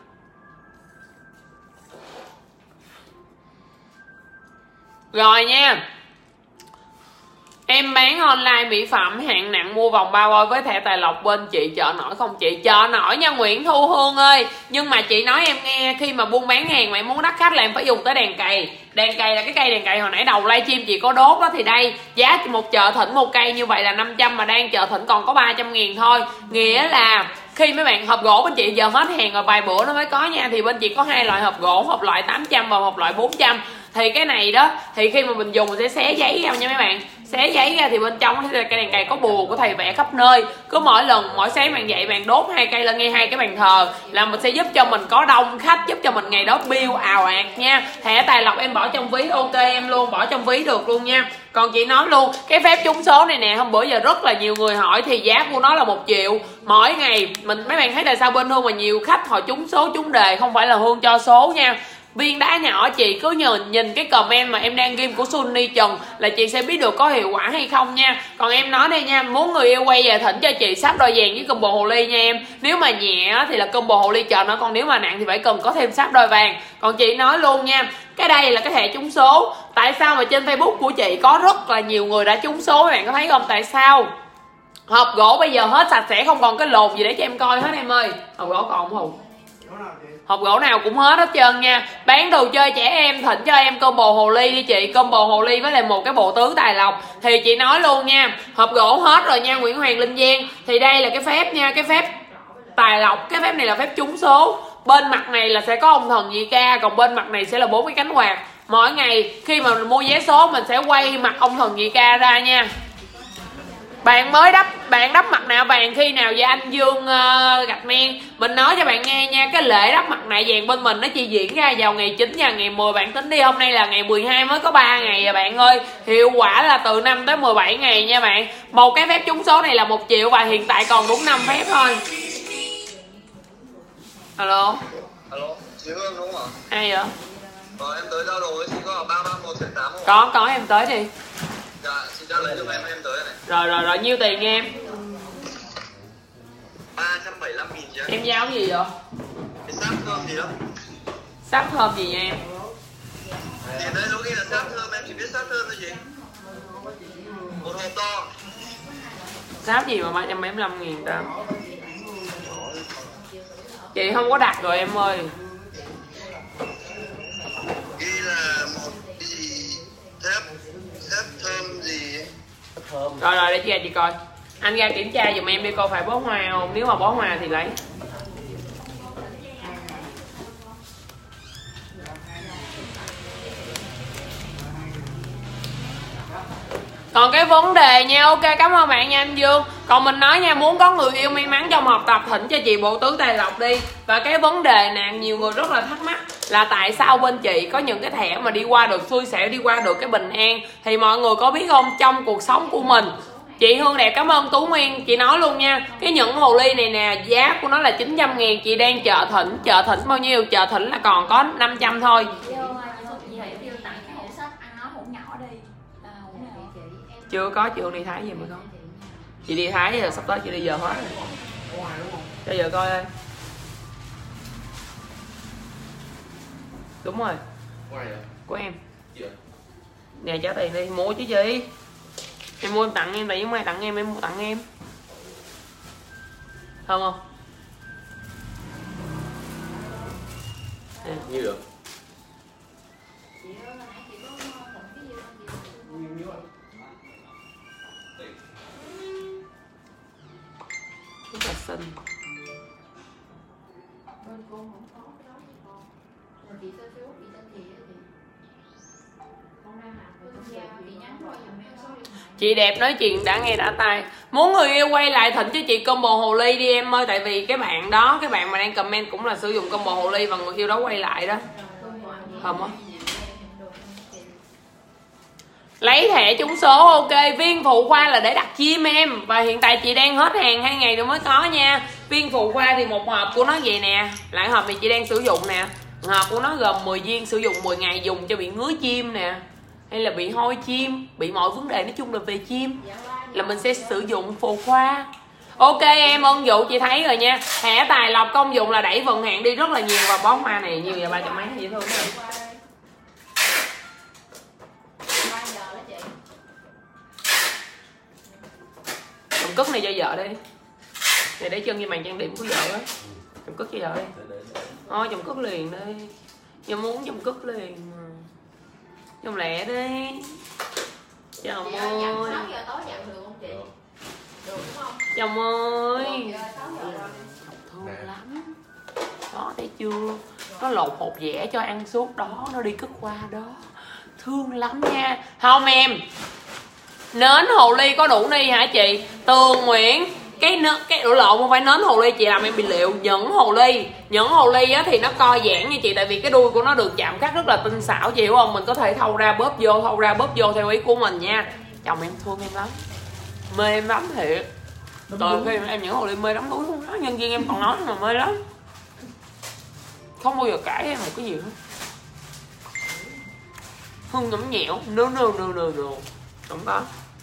Rồi nha. Em bán online mỹ phẩm hạng nặng mua vòng 3 voi với thẻ Tài Lộc bên chị chợ nổi không chị? Chợ nổi nha Nguyễn Thu Hương ơi. Nhưng mà chị nói em nghe, khi mà buôn bán hàng mà em muốn đắt khách là em phải dùng tới đèn cày. Đèn cày là cái cây đèn cày hồi nãy đầu livestream chị có đốt đó. Thì đây giá một chợ thỉnh một cây như vậy là 500 mà đang chợ thỉnh còn có 300.000 thôi. Nghĩa là khi mấy bạn hộp gỗ bên chị giờ hết hàng rồi, vài bữa nó mới có nha. Thì bên chị có 2 loại hộp gỗ, hộp loại 800 và hộp loại 400. Thì cái này đó thì khi mà mình dùng mình sẽ xé giấy ra nha mấy bạn. Xé giấy ra thì bên trong cái đèn cày có bùa của thầy vẽ khắp nơi. Cứ mỗi lần mỗi sáng bạn dậy bạn đốt 2 cây lên ngay 2 cái bàn thờ là mình sẽ giúp cho mình có đông khách, giúp cho mình ngày đó bill ào ạt nha. Thẻ Tài Lộc em bỏ trong ví ok em luôn, bỏ trong ví được luôn nha. Còn chị nói luôn cái phép trúng số này nè, hôm bữa giờ rất là nhiều người hỏi thì giá của nó là 1 triệu mỗi ngày. Mấy bạn thấy tại sao bên Hương mà nhiều khách họ trúng số trúng đề, không phải là Hương cho số nha. Viên đá nhỏ chị cứ nhìn cái comment mà em đang ghim của Sunny Trần là chị sẽ biết được có hiệu quả hay không nha. Còn em nói đây nha, muốn người yêu quay về thỉnh cho chị sắp đôi vàng với combo hồ ly nha em. Nếu mà nhẹ thì là combo hồ ly chợ nó, còn nếu mà nặng thì phải cần có thêm sắp đôi vàng. Còn chị nói luôn nha, cái đây là cái thẻ trúng số. Tại sao mà trên Facebook của chị có rất là nhiều người đã trúng số, các bạn có thấy không? Tại sao? Hộp gỗ bây giờ hết sạch sẽ, không còn cái lồn gì để cho em coi hết em ơi. Hộp gỗ còn không Hùng? Hộp gỗ nào cũng hết hết trơn nha. Bán đồ chơi trẻ em thỉnh cho em combo hồ ly đi chị, combo hồ ly với lại một cái bộ tướng Tài Lộc. Thì chị nói luôn nha, hộp gỗ hết rồi nha Nguyễn Hoàng Linh Giang. Thì đây là cái phép nha, cái phép Tài Lộc, cái phép này là phép trúng số. Bên mặt này là sẽ có ông thần Nhị Ca, còn bên mặt này sẽ là 4 cái cánh quạt. Mỗi ngày khi mà mình mua vé số mình sẽ quay mặt ông thần Nhị Ca ra nha. Bạn mới bạn đắp mặt nạ vàng khi nào vậy anh Dương Gạch Men? Mình nói cho bạn nghe nha, cái lễ đắp mặt nạ vàng bên mình nó chỉ diễn ra vào ngày 9 và ngày 10. Bạn tính đi, hôm nay là ngày 12 mới có 3 ngày à bạn ơi. Hiệu quả là từ 5 tới 17 ngày nha bạn. Một cái phép trúng số này là 1 triệu và hiện tại còn đúng 5 phép thôi. Alo. Alo, chị Hương đúng không ạ? Ai vậy? Em tới giao đồ với chị có 331.8 Có em tới đi. Dạ, chị ra lấy giúp em tới này. Rồi nhiêu tiền nha em? 375.000 chị ạ. Em giao cái gì vậy? Cái sáp thơm gì đó. Sáp thơm gì nha em? Thì đây nó ghi là sáp thơm, em chỉ biết sáp thơm thôi chị. Một hộp to. Sáp gì mà 375.000 đó? Chị không có đặt rồi em ơi. Ghi là một cái gì thép thơm gì ấy. Rồi để chị ra chị coi. Anh ra kiểm tra giùm em đi coi phải bó hoa không. Nếu mà bó hoa thì lấy. Còn cái vấn đề nha, ok cảm ơn bạn nha anh Dương. Còn mình nói nha, muốn có người yêu may mắn trong học tập thỉnh cho chị bộ tướng Tài Lộc đi. Và cái vấn đề nè, nhiều người rất là thắc mắc là tại sao bên chị có những cái thẻ mà đi qua được xui xẻo, đi qua được cái bình an. Thì mọi người có biết không, trong cuộc sống của mình, chị Hương Đẹp cảm ơn Tú Nguyên. Chị nói luôn nha, cái nhẫn hồ ly này nè, giá của nó là 900.000. Chị đang chợ thỉnh bao nhiêu? Chợ thỉnh là còn có 500 thôi. Chưa có, chị Hương đi Thái gì mà không? Chị đi Thái giờ sắp tới chị đi giờ hết rồi. Cho giờ coi ơi. Đúng rồi. Của em. Nè trả tiền đi, mua chứ gì. Em mua em tặng em, tại vì mai tặng em mua tặng em. Thơm không? Nè. Như được. Rất là xinh. Chị Đẹp nói chuyện đã nghe đã tai. Muốn người yêu quay lại thỉnh cho chị combo hồ ly đi em ơi. Tại vì cái bạn đó, cái bạn mà đang comment cũng là sử dụng combo hồ ly và người yêu đó quay lại đó. Không á. Lấy thẻ trúng số ok. Viên phụ khoa là để đặt chim em. Và hiện tại chị đang hết hàng 2 ngày nữa mới có nha. Viên phụ khoa thì một hộp của nó vậy nè. Lại hộp này chị đang sử dụng nè. Hộp của nó gồm 10 viên, sử dụng 10 ngày, dùng cho bị ngứa chim nè, hay là bị hôi chim, bị mọi vấn đề nói chung là về chim là mình sẽ sử dụng phụ khoa. Ok em ơn vụ chị thấy rồi nha. Thẻ Tài Lộc công dụng là đẩy vận hạn đi rất là nhiều. Và bó hoa này nhiều vậy 300 mấy dễ thương rồi. cất này cho vợ đi. Này để chân như màn trang điểm của vợ á. Chồng cất cho vợ đi. Thôi chồng cất liền đi. Vợ muốn chồng cất liền mà. Chồng lẹ đi. Chồng Chị ơi. ơi, nhận 6 giờ tối nhận được không chị? Được đúng không? Chồng ơi. Được, 6 giờ rồi. Thương lắm. Đó thấy chưa? Nó lột hột dẻ cho ăn suốt đó. Nó đi cất qua đó. Thương lắm nha. Không em. Nến hồ ly có đủ ni hả chị? Tường Nguyễn. Cái đổ lộn không phải nến hồ ly, chị làm em bị liệu. Nhẫn hồ ly. Nhẫn hồ ly á thì nó co giãn nha chị. Tại vì cái đuôi của nó được chạm khắc rất là tinh xảo, chị hiểu không? Mình có thể thâu ra bóp vô, thâu ra bóp vô theo ý của mình nha. Chồng em thương em lắm. Mê em lắm thiệt. Từ khi em nhẫn hồ ly mê lắm núi không đó. Nhân viên em còn nói mà mê lắm. Không bao giờ cãi em một cái gì hết. Hương nhõng nhẽo. No. Không có.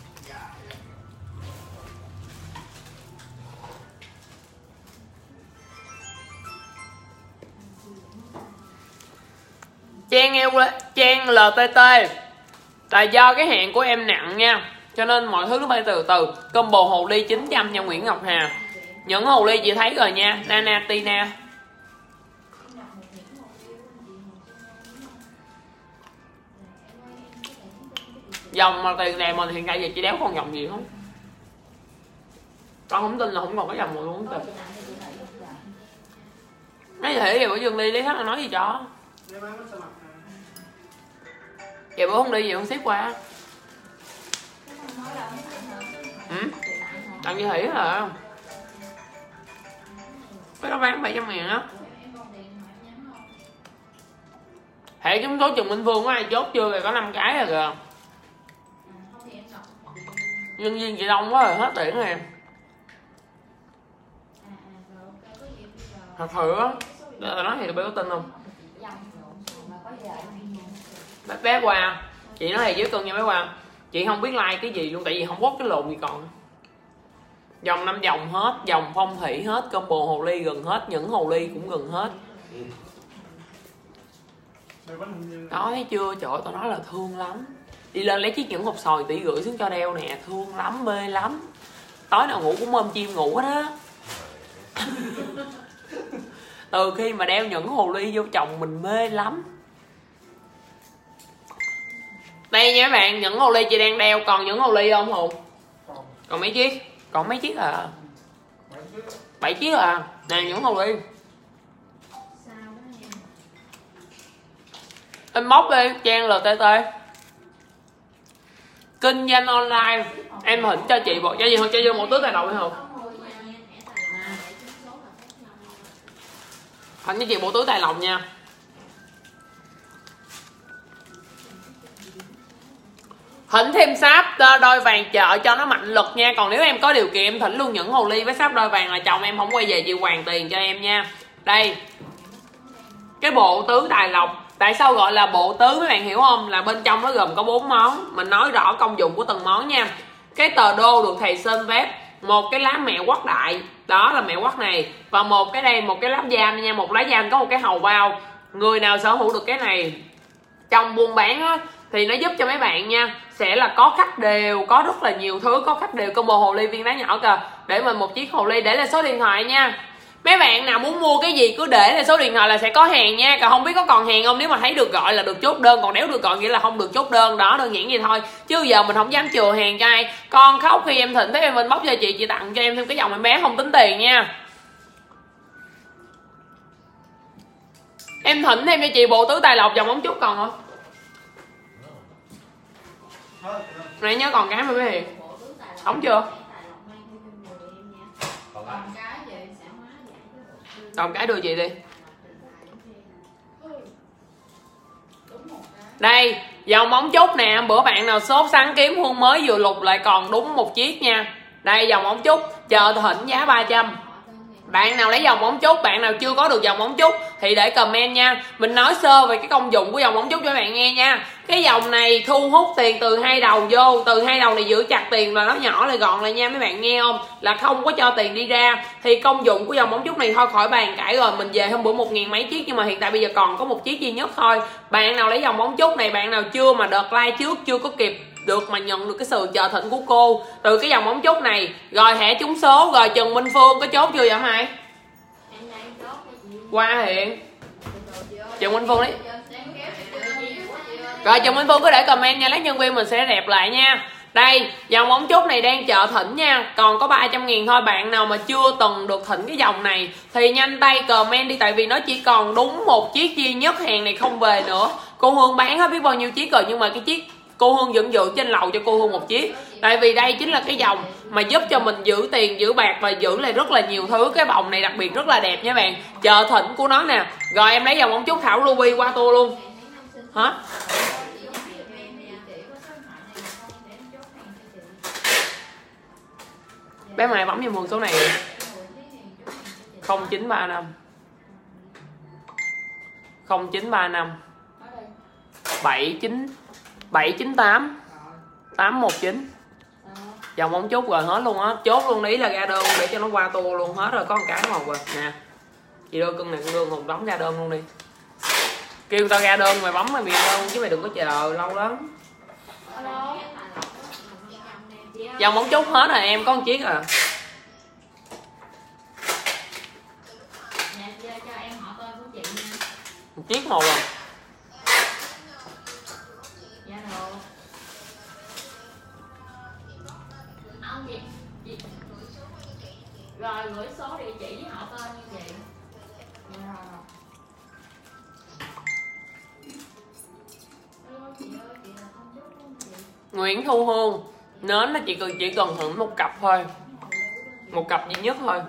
Trang LTT là do cái hạn của em nặng nha, cho nên mọi thứ nó bay từ từ. Combo hồ ly 900 nha Nguyễn Ngọc Hà. Những hồ ly chị thấy rồi nha. Nana Tina. Dòng mà tiền đèn mình hiện tại giờ chị đéo còn dòng gì không? Con không tin là không còn cái dòng nào luôn kìa. Nói thể vậy bữa Dương Ly lý hết là nói gì cho. Vậy bữa không đi gì không xếp qua. Làm gì hỉ hả? Cái đó bán 700.000 á. Hệ chúng số Trần Minh Phương có ai chốt chưa rồi, có 5 cái rồi kìa. Nhân viên chị đông quá rồi, hết tiền rồi em. Thật sự á, nói thì bé có tin không? Bé Hoa, chị nói thì dưới cưng nha bé Hoa. Chị không biết like cái gì luôn, tại vì không có cái lồn gì còn. Dòng 5 dòng hết, dòng phong thủy hết, combo hồ ly gần hết, những hồ ly cũng gần hết. Đó thấy chưa, trời ơi tao nói là thương lắm. Đi lên lấy chiếc nhẫn hộp sòi 1,5 tỷ xuống cho đeo nè, thương lắm, mê lắm. Tối nào ngủ cũng ôm chim ngủ hết á. Từ khi mà đeo nhẫn hồ ly vô chồng mình mê lắm. Đây nha các bạn, nhẫn hồ ly chị đang đeo, còn nhẫn hồ ly không Hùng? Còn mấy chiếc? Còn mấy chiếc à? 7 chiếc à? Nè nhẫn hồ ly. Em móc đi, Trang LTT. Kinh doanh online. Em hình cho chị bộ, cho gì cho vô một tước tài lộc hay không? Hình cho chị bộ túi tài lộc nha. Thỉnh thêm sáp đôi vàng chợ cho nó mạnh lực nha. Còn nếu em có điều kiện em thỉnh luôn những hồ ly với sáp đôi vàng là chồng em không quay về chị hoàn tiền cho em nha. Đây, cái bộ tứ tài lộc. Tại sao gọi là bộ tứ các bạn hiểu không? Là bên trong nó gồm có 4 món. Mình nói rõ công dụng của từng món nha. Cái tờ đô được thầy sơn phép. Một cái lá mẹ quắc đại, đó là mẹ quắc này. Và một cái đây, một cái lá giam nha. Một lá giam có một cái hầu bao. Người nào sở hữu được cái này trong buôn bán á, thì nó giúp cho mấy bạn nha sẽ là có khách đều, có rất là nhiều thứ, có khách đều. Combo hồ ly viên đá nhỏ kìa, để mình một chiếc hồ ly, để lên số điện thoại nha. Mấy bạn nào muốn mua cái gì cứ để lên số điện thoại là sẽ có hàng nha. Còn không biết có còn hàng không, nếu mà thấy được gọi là được chốt đơn, còn nếu được gọi nghĩa là không được chốt đơn. Đó, đơn giản vậy thôi, chứ giờ mình không dám chừa hàng cho ai. Con khóc khi em thịnh thấy em mình bóc cho chị tặng cho em thêm cái dòng em bé không tính tiền nha. Em thịnh thêm cho chị bộ tứ tài lộc dòng ống chút còn không? Này nhớ còn cái mà bé Hiền đóng chưa? Còn cái đưa chị đi. Đây, dòng ống trúc nè. Bữa bạn nào sốt sắng kiếm huân mới vừa lục lại còn đúng một chiếc nha. Đây dòng ống trúc, chờ Thịnh giá 300. Bạn nào lấy dòng ống trúc, bạn nào chưa có được dòng ống trúc thì để comment nha. Mình nói sơ về cái công dụng của dòng ống trúc cho các bạn nghe nha. Cái dòng này thu hút tiền từ hai đầu vô, từ hai đầu này giữ chặt tiền và nó nhỏ lại gọn lại nha mấy bạn nghe không? Là không có cho tiền đi ra. Thì công dụng của dòng ống trúc này thôi khỏi bàn cãi rồi. Mình về hôm bữa 1.000 mấy chiếc, nhưng mà hiện tại bây giờ còn có một chiếc duy nhất thôi. Bạn nào lấy dòng ống trúc này, bạn nào chưa mà đợt like trước chưa có kịp được mà nhận được cái sự chờ thịnh của cô từ cái dòng ống chốt này. Rồi thẻ trúng số. Rồi Trần Minh Phương có chốt chưa vậy em hai? Qua hiện Trần Minh Phương đấy. Rồi Trần Minh Phương cứ để comment nha, lát nhân viên mình sẽ đẹp lại nha. Đây, dòng ống chốt này đang chợ thỉnh nha. Còn có 300.000 thôi. Bạn nào mà chưa từng được thỉnh cái dòng này thì nhanh tay comment đi. Tại vì nó chỉ còn đúng một chiếc duy nhất, hàng này không về nữa. Cô Hương bán hết biết bao nhiêu chiếc rồi. Nhưng mà cái chiếc cô Hương vẫn giữ trên lầu cho cô Hương một chiếc. Tại vì đây chính là cái dòng mà giúp cho mình giữ tiền, giữ bạc và giữ lại rất là nhiều thứ. Cái vòng này đặc biệt rất là đẹp nha bạn. Chợ thỉnh của nó nè. Rồi em lấy dòng ống chốt Thảo Ruby qua tua luôn. Hả? Bé Mai bấm vào số này 0935 798 819. Dòng ống chốt rồi hết luôn á. Chốt luôn, ý là ra đơn để cho nó qua tua luôn. Hết rồi, có một cái màu rồi nè. Chị đưa cưng này, cưng Hùng đóng ra đơn luôn đi. Kêu người ta ra đơn mày bấm mày miền luôn chứ mày đừng có chờ lâu lắm. Dòng ống chốt hết rồi em, có một chiếc à. Một chiếc một rồi. Rồi gửi số địa chỉ với họ tên như vậy. Nguyễn Thu Hương, nến là chỉ cần hưởng một cặp thôi, một cặp duy nhất thôi.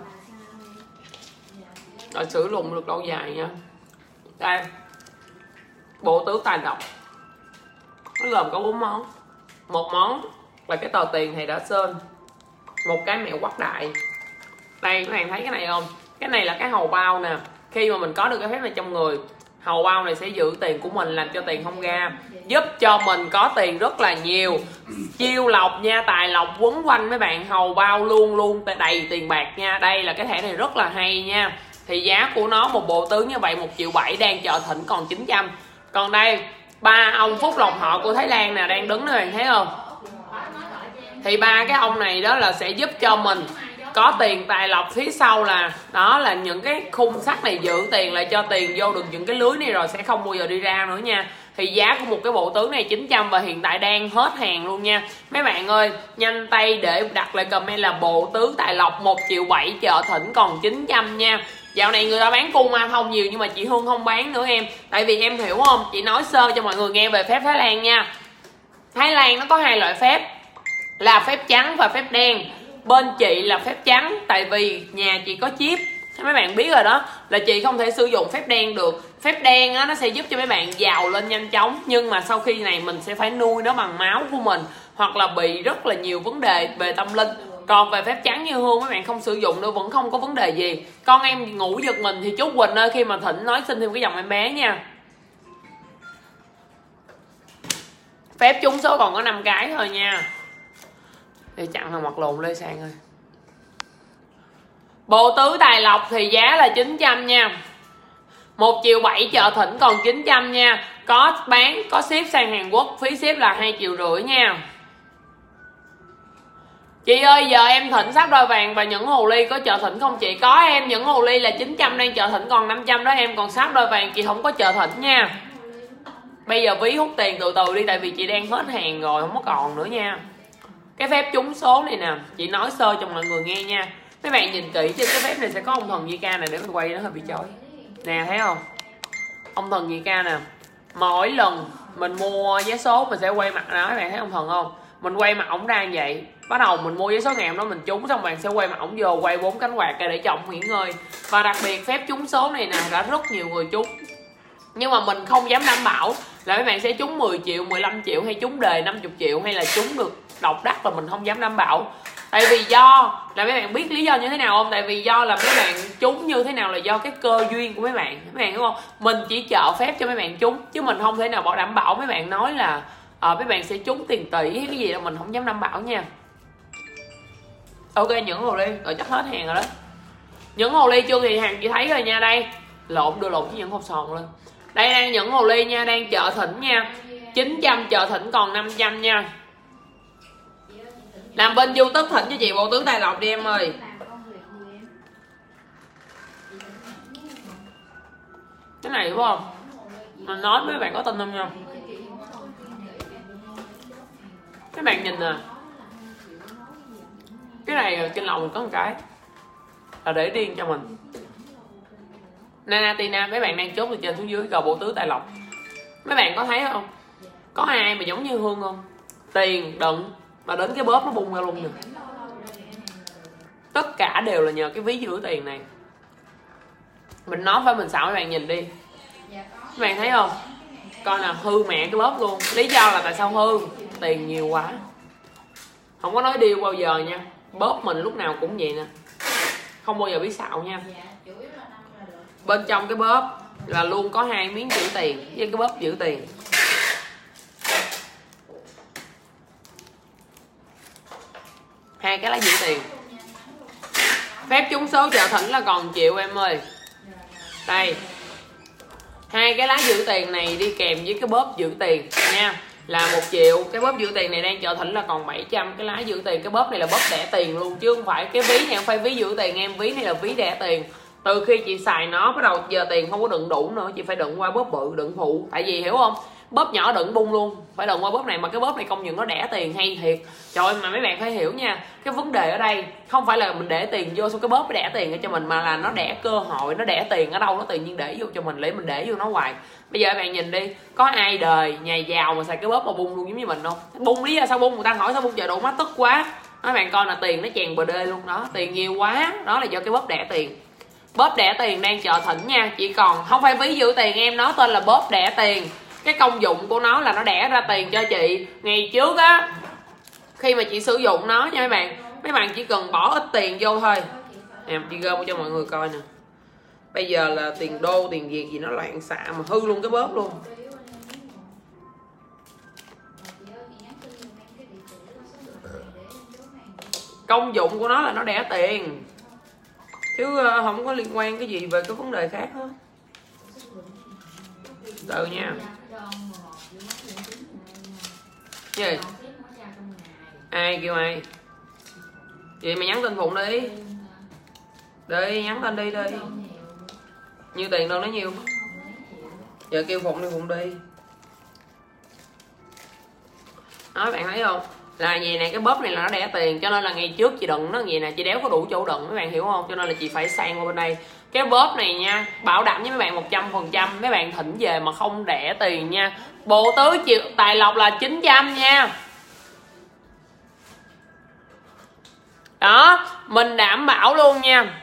Rồi sử dụng được lâu dài nha. Đây, bộ tứ tài lộc, nó gồm có 4 món. Một món là cái tờ tiền thầy đã sơn, một cái mẹo quắc đại. Đây các bạn thấy cái này không? Cái này là cái hầu bao nè. Khi mà mình có được cái phép này trong người, hầu bao này sẽ giữ tiền của mình, làm cho tiền không ra, giúp cho mình có tiền rất là nhiều. Chiêu lộc nha, tài lộc quấn quanh mấy bạn. Hầu bao luôn luôn đầy tiền bạc nha. Đây là cái thẻ này rất là hay nha. Thì giá của nó một bộ tướng như vậy 1,7 triệu đang chợ thịnh còn 900. Còn đây ba ông Phúc Lộc Họ của Thái Lan nè đang đứng đó, bạn thấy không? Thì ba cái ông này đó là sẽ giúp cho mình có tiền tài lộc. Phía sau là đó là những cái khung sắt này giữ tiền lại cho tiền vô được những cái lưới này rồi sẽ không bao giờ đi ra nữa nha. Thì giá của một cái bộ tướng này 900 và hiện tại đang hết hàng luôn nha. Mấy bạn ơi, nhanh tay để đặt lại comment là bộ tướng tài lộc 1,7 triệu chợ thịnh còn 900 nha. Dạo này người ta bán cung ma thông nhiều nhưng mà chị Hương không bán nữa em. Tại vì em hiểu không? Chị nói sơ cho mọi người nghe về phép Thái Lan nha. Thái Lan nó có hai loại phép, là phép trắng và phép đen. Bên chị là phép trắng, tại vì nhà chị có chip. Mấy bạn biết rồi đó, là chị không thể sử dụng phép đen được. Phép đen á, nó sẽ giúp cho mấy bạn giàu lên nhanh chóng. Nhưng mà sau khi này mình sẽ phải nuôi nó bằng máu của mình, hoặc là bị rất là nhiều vấn đề về tâm linh. Còn về phép trắng như Hương mấy bạn không sử dụng nữa vẫn không có vấn đề gì. Con em ngủ giật mình thì Trúc Quỳnh ơi, khi mà Thịnh nói xin thêm cái dòng em bé nha. Phép trúng số còn có 5 cái thôi nha. Để chặn thằng mặt lồn Lê Sang ơi. Bộ tứ tài lộc thì giá là 900 nha. 1,7 triệu chợ thịnh còn 900 nha. Có bán, có ship sang Hàn Quốc, phí ship là 2,5 triệu nha. Chị ơi, giờ em Thịnh sắp đôi vàng và những hồ ly có chợ thịnh không chị? Có em, những hồ ly là 900 đang chợ thịnh còn 500 đó em. Còn sắp đôi vàng chị không có chợ thịnh nha. Bây giờ ví hút tiền từ từ đi, tại vì chị đang hết hàng rồi, không có còn nữa nha. Cái phép trúng số này nè, chị nói sơ cho mọi người nghe nha. Mấy bạn nhìn kỹ trên cái phép này sẽ có ông thần Di Ca này, để mình quay nó hơi bị chói. Nè thấy không? Ông thần Di Ca nè. Mỗi lần mình mua vé số mình sẽ quay mặt đó, các bạn thấy ông thần không? Mình quay mặt ổng ra như vậy. Bắt đầu mình mua vé số ngàn đó mình trúng, xong bạn sẽ quay mặt ổng vô, quay 4 cánh quạt ra để cho ổng nghỉ ngơi. Và đặc biệt phép trúng số này nè đã rất nhiều người trúng. Nhưng mà mình không dám đảm bảo là mấy bạn sẽ trúng 10 triệu, 15 triệu hay trúng đề 50 triệu hay là trúng được độc đắc, là mình không dám đảm bảo. Tại vì do là mấy bạn biết lý do như thế nào không? Tại vì do là mấy bạn trúng như thế nào là do cái cơ duyên của mấy bạn đúng không? Mình chỉ trợ phép cho mấy bạn trúng, chứ mình không thể nào bảo đảm bảo mấy bạn nói là mấy bạn sẽ trúng tiền tỷ hay cái gì là mình không dám đảm bảo nha. Ok, những hồ ly rồi chắc hết hàng rồi đó. Những hồ ly chưa thì hàng chị thấy rồi nha. Đây lộn, đưa lộn với những hộp sòn lên. Đây đang những hồ ly nha, đang chợ thịnh nha. 900 chợ thịnh còn 500 nha. Làm bên YouTube thỉnh cho chị bộ tướng Tài Lộc đi em ơi. Cái này đúng không? Mình nói mấy bạn có tin không nha? Các bạn nhìn nè. Cái này trên lầu mình có một cái là để riêng cho mình. Nana Tina, mấy bạn đang chốt từ trên xuống dưới cầu bộ tứ Tài Lộc. Mấy bạn có thấy không? Có ai mà giống như Hương không? Tiền đựng mà đến cái bóp nó bung ra luôn nè. Tất cả đều là nhờ cái ví giữ tiền này. Mình nói phải mình xạo mấy bạn nhìn đi. Các bạn thấy không? Coi là hư mẹ cái bóp luôn. Lý do là tại sao hư? Tiền nhiều quá. Không có nói điêu bao giờ nha. Bóp mình lúc nào cũng vậy nè. Không bao giờ biết xạo nha. Bên trong cái bóp là luôn có 2 miếng giữ tiền với cái bóp giữ tiền. Hai cái lá giữ tiền. Phép trúng số chợ thỉnh là còn 1 triệu em ơi. Đây. 2 cái lá giữ tiền này đi kèm với cái bóp giữ tiền nha. Là 1 triệu. Cái bóp giữ tiền này đang chợ thỉnh là còn 700. Cái lá giữ tiền. Cái bóp này là bóp đẻ tiền luôn. Chứ không phải cái ví này không phải ví giữ tiền em. Ví này là ví đẻ tiền. Từ khi chị xài nó bắt đầu giờ tiền không có đựng đủ nữa. Chị phải đựng qua bóp bự đựng phụ. Tại vì hiểu không? Bóp nhỏ đựng bung luôn. Phải đựng qua bóp này. Mà cái bóp này công nhận nó đẻ tiền hay thiệt. Trời ơi, mà mấy bạn phải hiểu nha. Cái vấn đề ở đây không phải là mình để tiền vô xong cái bóp nó đẻ tiền cho mình. Mà là nó đẻ cơ hội. Nó đẻ tiền ở đâu nó tự nhiên để vô cho mình. Để mình để vô nó hoài. Bây giờ các bạn nhìn đi. Có ai đời nhà giàu mà xài cái bóp mà bung luôn giống như mình không? Bung lý do sao bung? Người ta hỏi sao bung trời đủ mắt tức quá. Các bạn coi là tiền nó chèn bờ đê luôn đó. Tiền nhiều quá. Đó là do cái bóp đẻ tiền. Bóp đẻ tiền đang chợ thỉnh nha. Chỉ còn không phải ví giữ tiền em. Nó tên là bóp đẻ tiền. Cái công dụng của nó là nó đẻ ra tiền cho chị. Ngày trước á, khi mà chị sử dụng nó nha mấy bạn chỉ cần bỏ ít tiền vô thôi. Em chị gom cho mọi người coi nè. Bây giờ là tiền đô, tiền Việt gì nó loạn xạ mà hư luôn cái bóp luôn. Công dụng của nó là nó đẻ tiền. Chứ không có liên quan cái gì về cái vấn đề khác hết. Từ nha. Gì? Ai kêu ai? Vậy mày nhắn tin Phụng đi. Đi nhắn tin đi đi. Nhiêu tiền đâu nói nhiêu. Giờ kêu Phụng đi Phụng đi. Đó bạn thấy không? Là vậy nè, cái bóp này là nó đẻ tiền. Cho nên là ngày trước chị đựng nó vậy nè. Chị đéo có đủ chỗ đựng, mấy bạn hiểu không? Cho nên là chị phải sang qua bên đây. Cái bóp này nha, bảo đảm với mấy bạn 100%. Mấy bạn thỉnh về mà không đẻ tiền nha. Bộ tứ triệu Tài Lộc là 900 nha. Đó, mình đảm bảo luôn nha.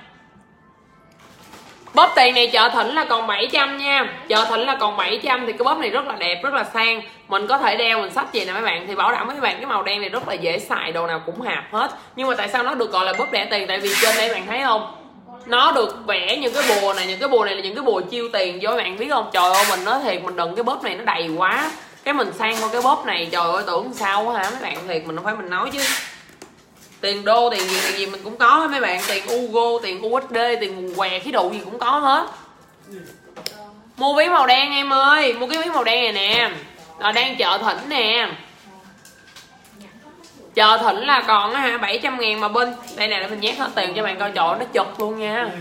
Bóp tiền này chợ thỉnh là còn 700 nha. Chợ thỉnh là còn 700. Thì cái bóp này rất là đẹp, rất là sang. Mình có thể đeo, mình xách gì nè mấy bạn. Thì bảo đảm với các bạn cái màu đen này rất là dễ xài. Đồ nào cũng hạp hết. Nhưng mà tại sao nó được gọi là bóp đẻ tiền? Tại vì trên đây bạn thấy không? Nó được vẽ những cái bùa này. Những cái bùa này là những cái bùa chiêu tiền vô các bạn biết không? Trời ơi mình nói thiệt, mình đựng cái bóp này nó đầy quá. Cái mình sang qua cái bóp này, trời ơi tưởng sao quá hả mấy bạn. Thiệt mình không phải mình nói chứ. Tiền đô, tiền gì mình cũng có hết mấy bạn. Tiền Ugo, tiền USD, tiền vùng què, khí đụ gì cũng có hết. Mua ví màu đen em ơi. Mua cái ví màu đen này nè. Là đang chợ thỉnh nè. Chợ thỉnh là còn 700.000 mà bên. Đây nè, để mình nhét hết tiền cho bạn coi. Trời ơi, nó chật luôn nha.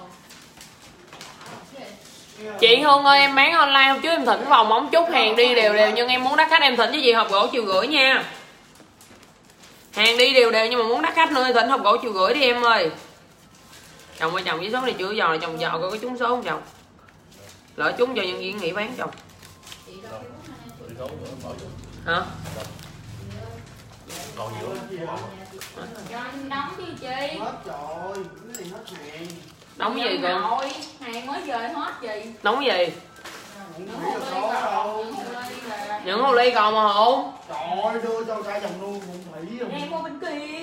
Chị Hương ơi, em bán online hôm trước em thỉnh vòng ống chút hàng đi đều đều. Nhưng em muốn đắt khách em thỉnh cho chị hộp gỗ 1,5 triệu nha. Hàng đi đều đều nhưng mà muốn đắt khách nữa thỉnh hộp gỗ 1,5 triệu đi em ơi. Chồng ơi, chồng với số này chưa giò là chồng giàu coi có trúng số không chồng. Lỡ trúng cho nhân viên nghỉ bán chồng. Hả? Còn nhiều Đóng đi chị. hết rồi, cái này hết hàng. Đóng cái gì con? Nội, hàng mới về hết gì. Đóng cái gì? Không nghĩ là có đâu. Những hồ ly còn mà hôn. Trời ơi, đưa cho cả chồng luôn, không nghĩ không. Em qua bên kia.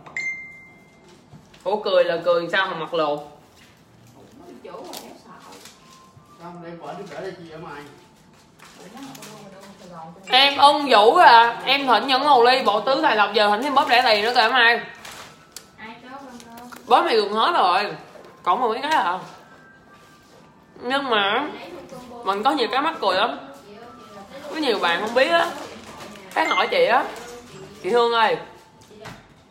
Ủa cười là cười sao mà mặt lộ? Chủ rồi em sợ. Sao đem vợ đi kể đây chị ở mày. Em ưng Vũ à. Em thỉnh những hồ ly bộ tứ Tài Lộc giờ thỉnh thêm bóp rẻ tiền nữa kìa em ơi. Bóp này gần hết rồi. Còn một mấy cái à. Nhưng mà mình có nhiều cái mắc cười lắm. Có nhiều bạn không biết á. Cái hỏi chị á. Chị Hương ơi,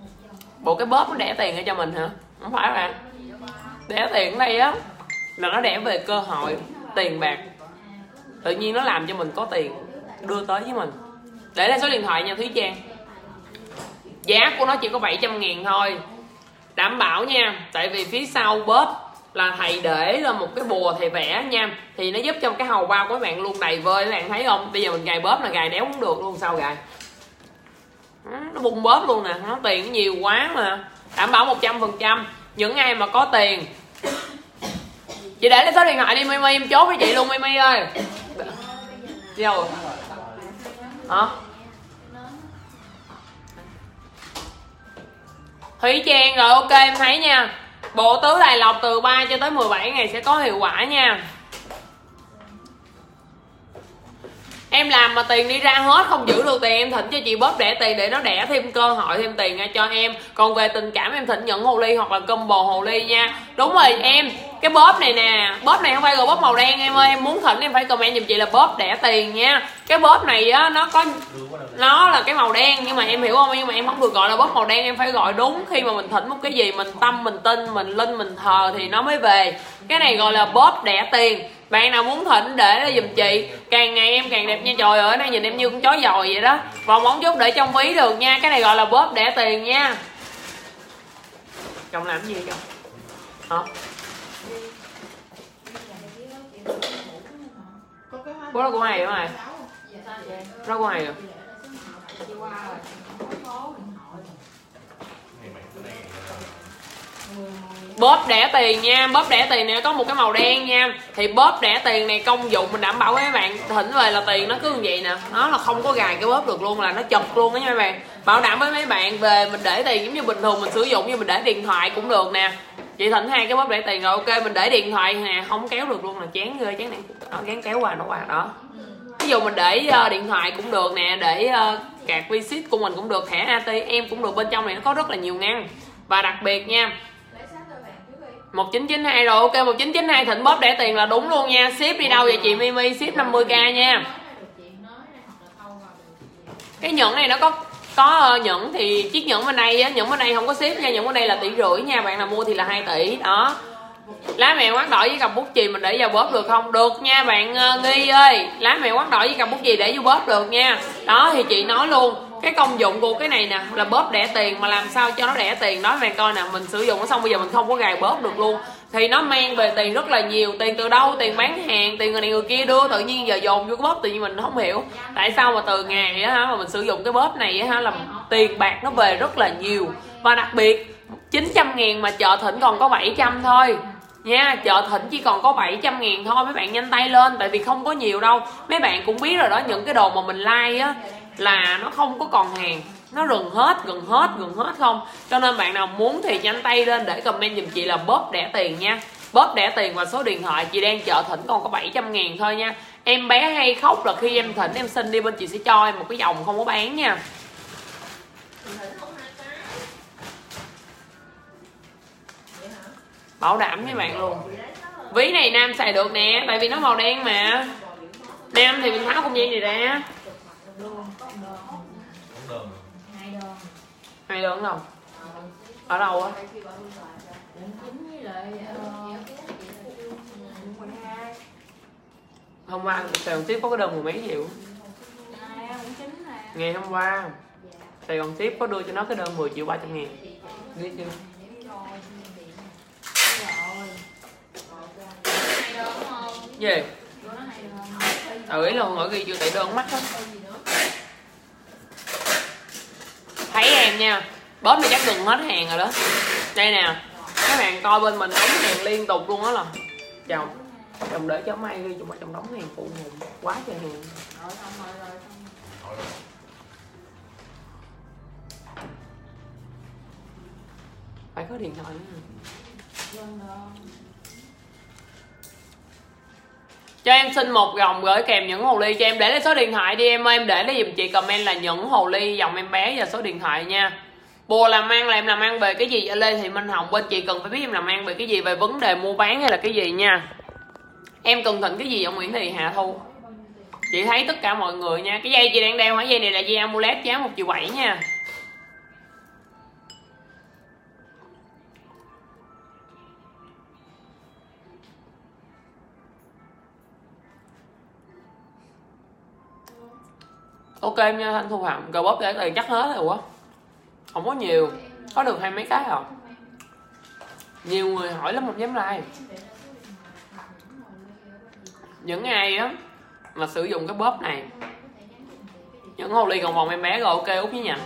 Bộ cái bóp nó đẻ tiền ra cho mình hả? Không phải bạn. Đẻ tiền ở đây á là nó đẻ về cơ hội, tiền bạc. Tự nhiên nó làm cho mình có tiền đưa tới với mình. Để lên số điện thoại nha Thúy Trang. Giá của nó chỉ có 700.000 thôi. Đảm bảo nha. Tại vì phía sau bóp là thầy để là một cái bùa thầy vẽ nha. Thì nó giúp cho cái hầu bao của các bạn luôn đầy vơi. Các bạn thấy không? Bây giờ mình gài bóp là gài đéo cũng được luôn. Sao gài? Nó bung bóp luôn nè. Nó tiền nó nhiều quá mà. Đảm bảo 100%. Những ai mà có tiền. Chị để lấy số điện thoại đi Mimi, em chốt với chị luôn Mimi ơi. Đi đâu rồi? Hả? Thúy Trang rồi, ok em thấy nha. Bộ tứ tài lộc từ 3 cho tới 17 ngày sẽ có hiệu quả nha. Em làm mà tiền đi ra hết không giữ được tiền, em thỉnh cho chị bóp đẻ tiền để nó đẻ thêm cơ hội thêm tiền ra cho em. Còn về tình cảm em thỉnh nhẫn hồ ly hoặc là combo hồ ly nha. Đúng rồi em, cái bóp này nè, bóp này không phải là bóp màu đen em ơi. Em muốn thỉnh em phải comment giùm chị là bóp đẻ tiền nha. Cái bóp này á nó là cái màu đen, nhưng mà em hiểu không, nhưng mà em không được gọi là bóp màu đen. Em phải gọi đúng khi mà mình thỉnh một cái gì mình tâm mình tin mình linh mình thờ thì nó mới về. Cái này gọi là bóp đẻ tiền. Bạn nào muốn thỉnh để giùm chị. Càng ngày em càng đẹp nha. Trời ơi, nó nhìn em như con chó dòi vậy đó. Vòng móng chút để trong ví được nha. Cái này gọi là bóp đẻ tiền nha. Chồng làm gì chồng? Hả? Bố đó của ai vậy mày? Nó của ai rồi? Bóp đẻ tiền nha. Bóp đẻ tiền này có một cái màu đen nha. Thì bóp đẻ tiền này công dụng mình đảm bảo với các bạn, thỉnh về là tiền nó cứ như vậy nè. Nó là không có gài cái bóp được luôn, là nó chật luôn đó nha các bạn. Bảo đảm với mấy bạn về mình để tiền giống như bình thường mình sử dụng, như mình để điện thoại cũng được nè. Chị thỉnh 2 cái bóp để tiền rồi, ok mình để điện thoại nè, không kéo được luôn là chán ghê, chán này nó gán kéo qua nó qua đó. Ví dụ mình để điện thoại cũng được nè, để card visit của mình cũng được, thẻ ATM cũng được, bên trong này nó có rất là nhiều ngăn. Và đặc biệt nha, 1992 rồi, ok 1992 thỉnh bóp để tiền là đúng luôn nha. Ship đi đâu vậy chị Mimi? Ship 50k nha. Cái nhẫn này nó có nhẫn thì chiếc nhẫn bên đây á, nhẫn bên đây không có ship nha, nhẫn bên đây là 1,5 tỷ nha, bạn nào mua thì là 2 tỷ đó. Lá mèo quát đỏ với cặp bút chì mình để vào bóp được không? Được nha bạn Nghi ơi. Lá mèo quát đỏ với cặp bút chì để vô bóp được nha. Đó thì chị nói luôn, cái công dụng của cái này nè là bóp đẻ tiền, mà làm sao cho nó đẻ tiền đó bạn coi nè. Mình sử dụng nó xong bây giờ mình không có gài bóp được luôn, thì nó mang về tiền rất là nhiều. Tiền từ đâu? Tiền bán hàng, tiền người này người kia đưa, tự nhiên giờ dồn vô cái bóp, tự nhiên mình không hiểu tại sao mà từ ngày á mà mình sử dụng cái bóp này á là tiền bạc nó về rất là nhiều. Và đặc biệt 900.000 mà chợ Thịnh còn có 700 thôi nha. Chợ Thịnh chỉ còn có 700.000 thôi, mấy bạn nhanh tay lên, tại vì không có nhiều đâu. Mấy bạn cũng biết rồi đó, những cái đồ mà mình like á là nó không có còn hàng, nó gần hết không. Cho nên bạn nào muốn thì nhanh tay lên để comment giùm chị là bóp đẻ tiền nha. Bóp đẻ tiền và số điện thoại. Chị đang chợ Thịnh còn có 700.000 thôi nha. Em bé hay khóc là khi em thỉnh em xin đi, bên chị sẽ cho em một cái vòng không có bán nha. Bảo đảm với bạn luôn. Ví này nam xài được nè, tại vì nó màu đen mà. Nam thì mình tháo không dây này ra. 2 đơn đâu? Ở đâu á? Hôm qua Sài Gòn Ship có cái đơn 10 mấy triệu. Ngày hôm qua Sài Gòn Ship có đưa cho nó cái đơn 10.300.000. Biết chưa? Gì? Ý luôn, hỏi ghi chưa tại đơn mắc lắm. Thấy em nha, bóp này chắc gần hết hàng rồi đó. Đây nè, các bạn coi bên mình đóng hàng liên tục luôn đó là chồng để cho may ghi chồng đóng hàng phụ hùng quá trời hàng. Phải có điện thoại nữa. Cho em xin một vòng gửi kèm nhẫn hồ ly cho em, để lấy số điện thoại đi em ơi. Em để lấy giùm chị comment là nhẫn hồ ly dòng em bé và số điện thoại nha. Bùa làm ăn là em làm ăn về cái gì vậy Lê Thị Minh Hồng? Bên chị cần phải biết em làm ăn về cái gì, về vấn đề mua bán hay là cái gì nha. Em cần thỉnh cái gì ông Nguyễn Thị Hạ Thu? Chị thấy tất cả mọi người nha. Cái dây chị đang đeo hả? Dây này là dây amulet giá 1.7 triệu nha. Ok nha Thanh Thu Hằng, rồi bóp để tiền chắc hết rồi quá. Không có nhiều, có được 20 mấy cái rồi. Nhiều người hỏi lắm không dám like. Những ai á mà sử dụng cái bóp này, những hồ ly còn vòng em bé rồi, ok Út với nha.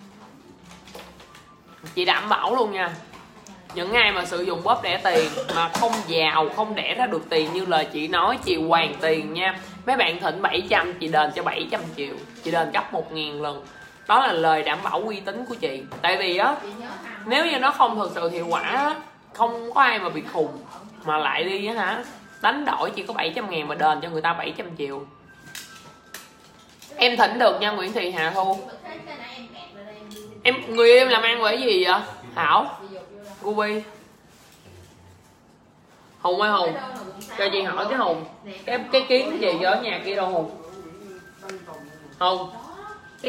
Chị đảm bảo luôn nha, những ai mà sử dụng bóp đẻ tiền mà không giàu, không đẻ ra được tiền như lời chị nói, chị hoàn tiền nha. Mấy bạn thỉnh 700, chị đền cho 700 triệu, chị đền gấp 1000 lần. Đó là lời đảm bảo uy tín của chị. Tại vì á, nếu như nó không thực sự hiệu quả á, không có ai mà bị khùng mà lại đi á hả, đánh đổi chỉ có 700.000 mà đền cho người ta 700 triệu. Em thỉnh được nha Nguyễn Thị Hà Thu. Em người em làm ăn bởi gì vậy Thảo? Ruby Hùng ơi Hùng, cho chị hỏi cái Hùng, cái kiến gì ở nhà kia đâu Hùng? Hùng cái...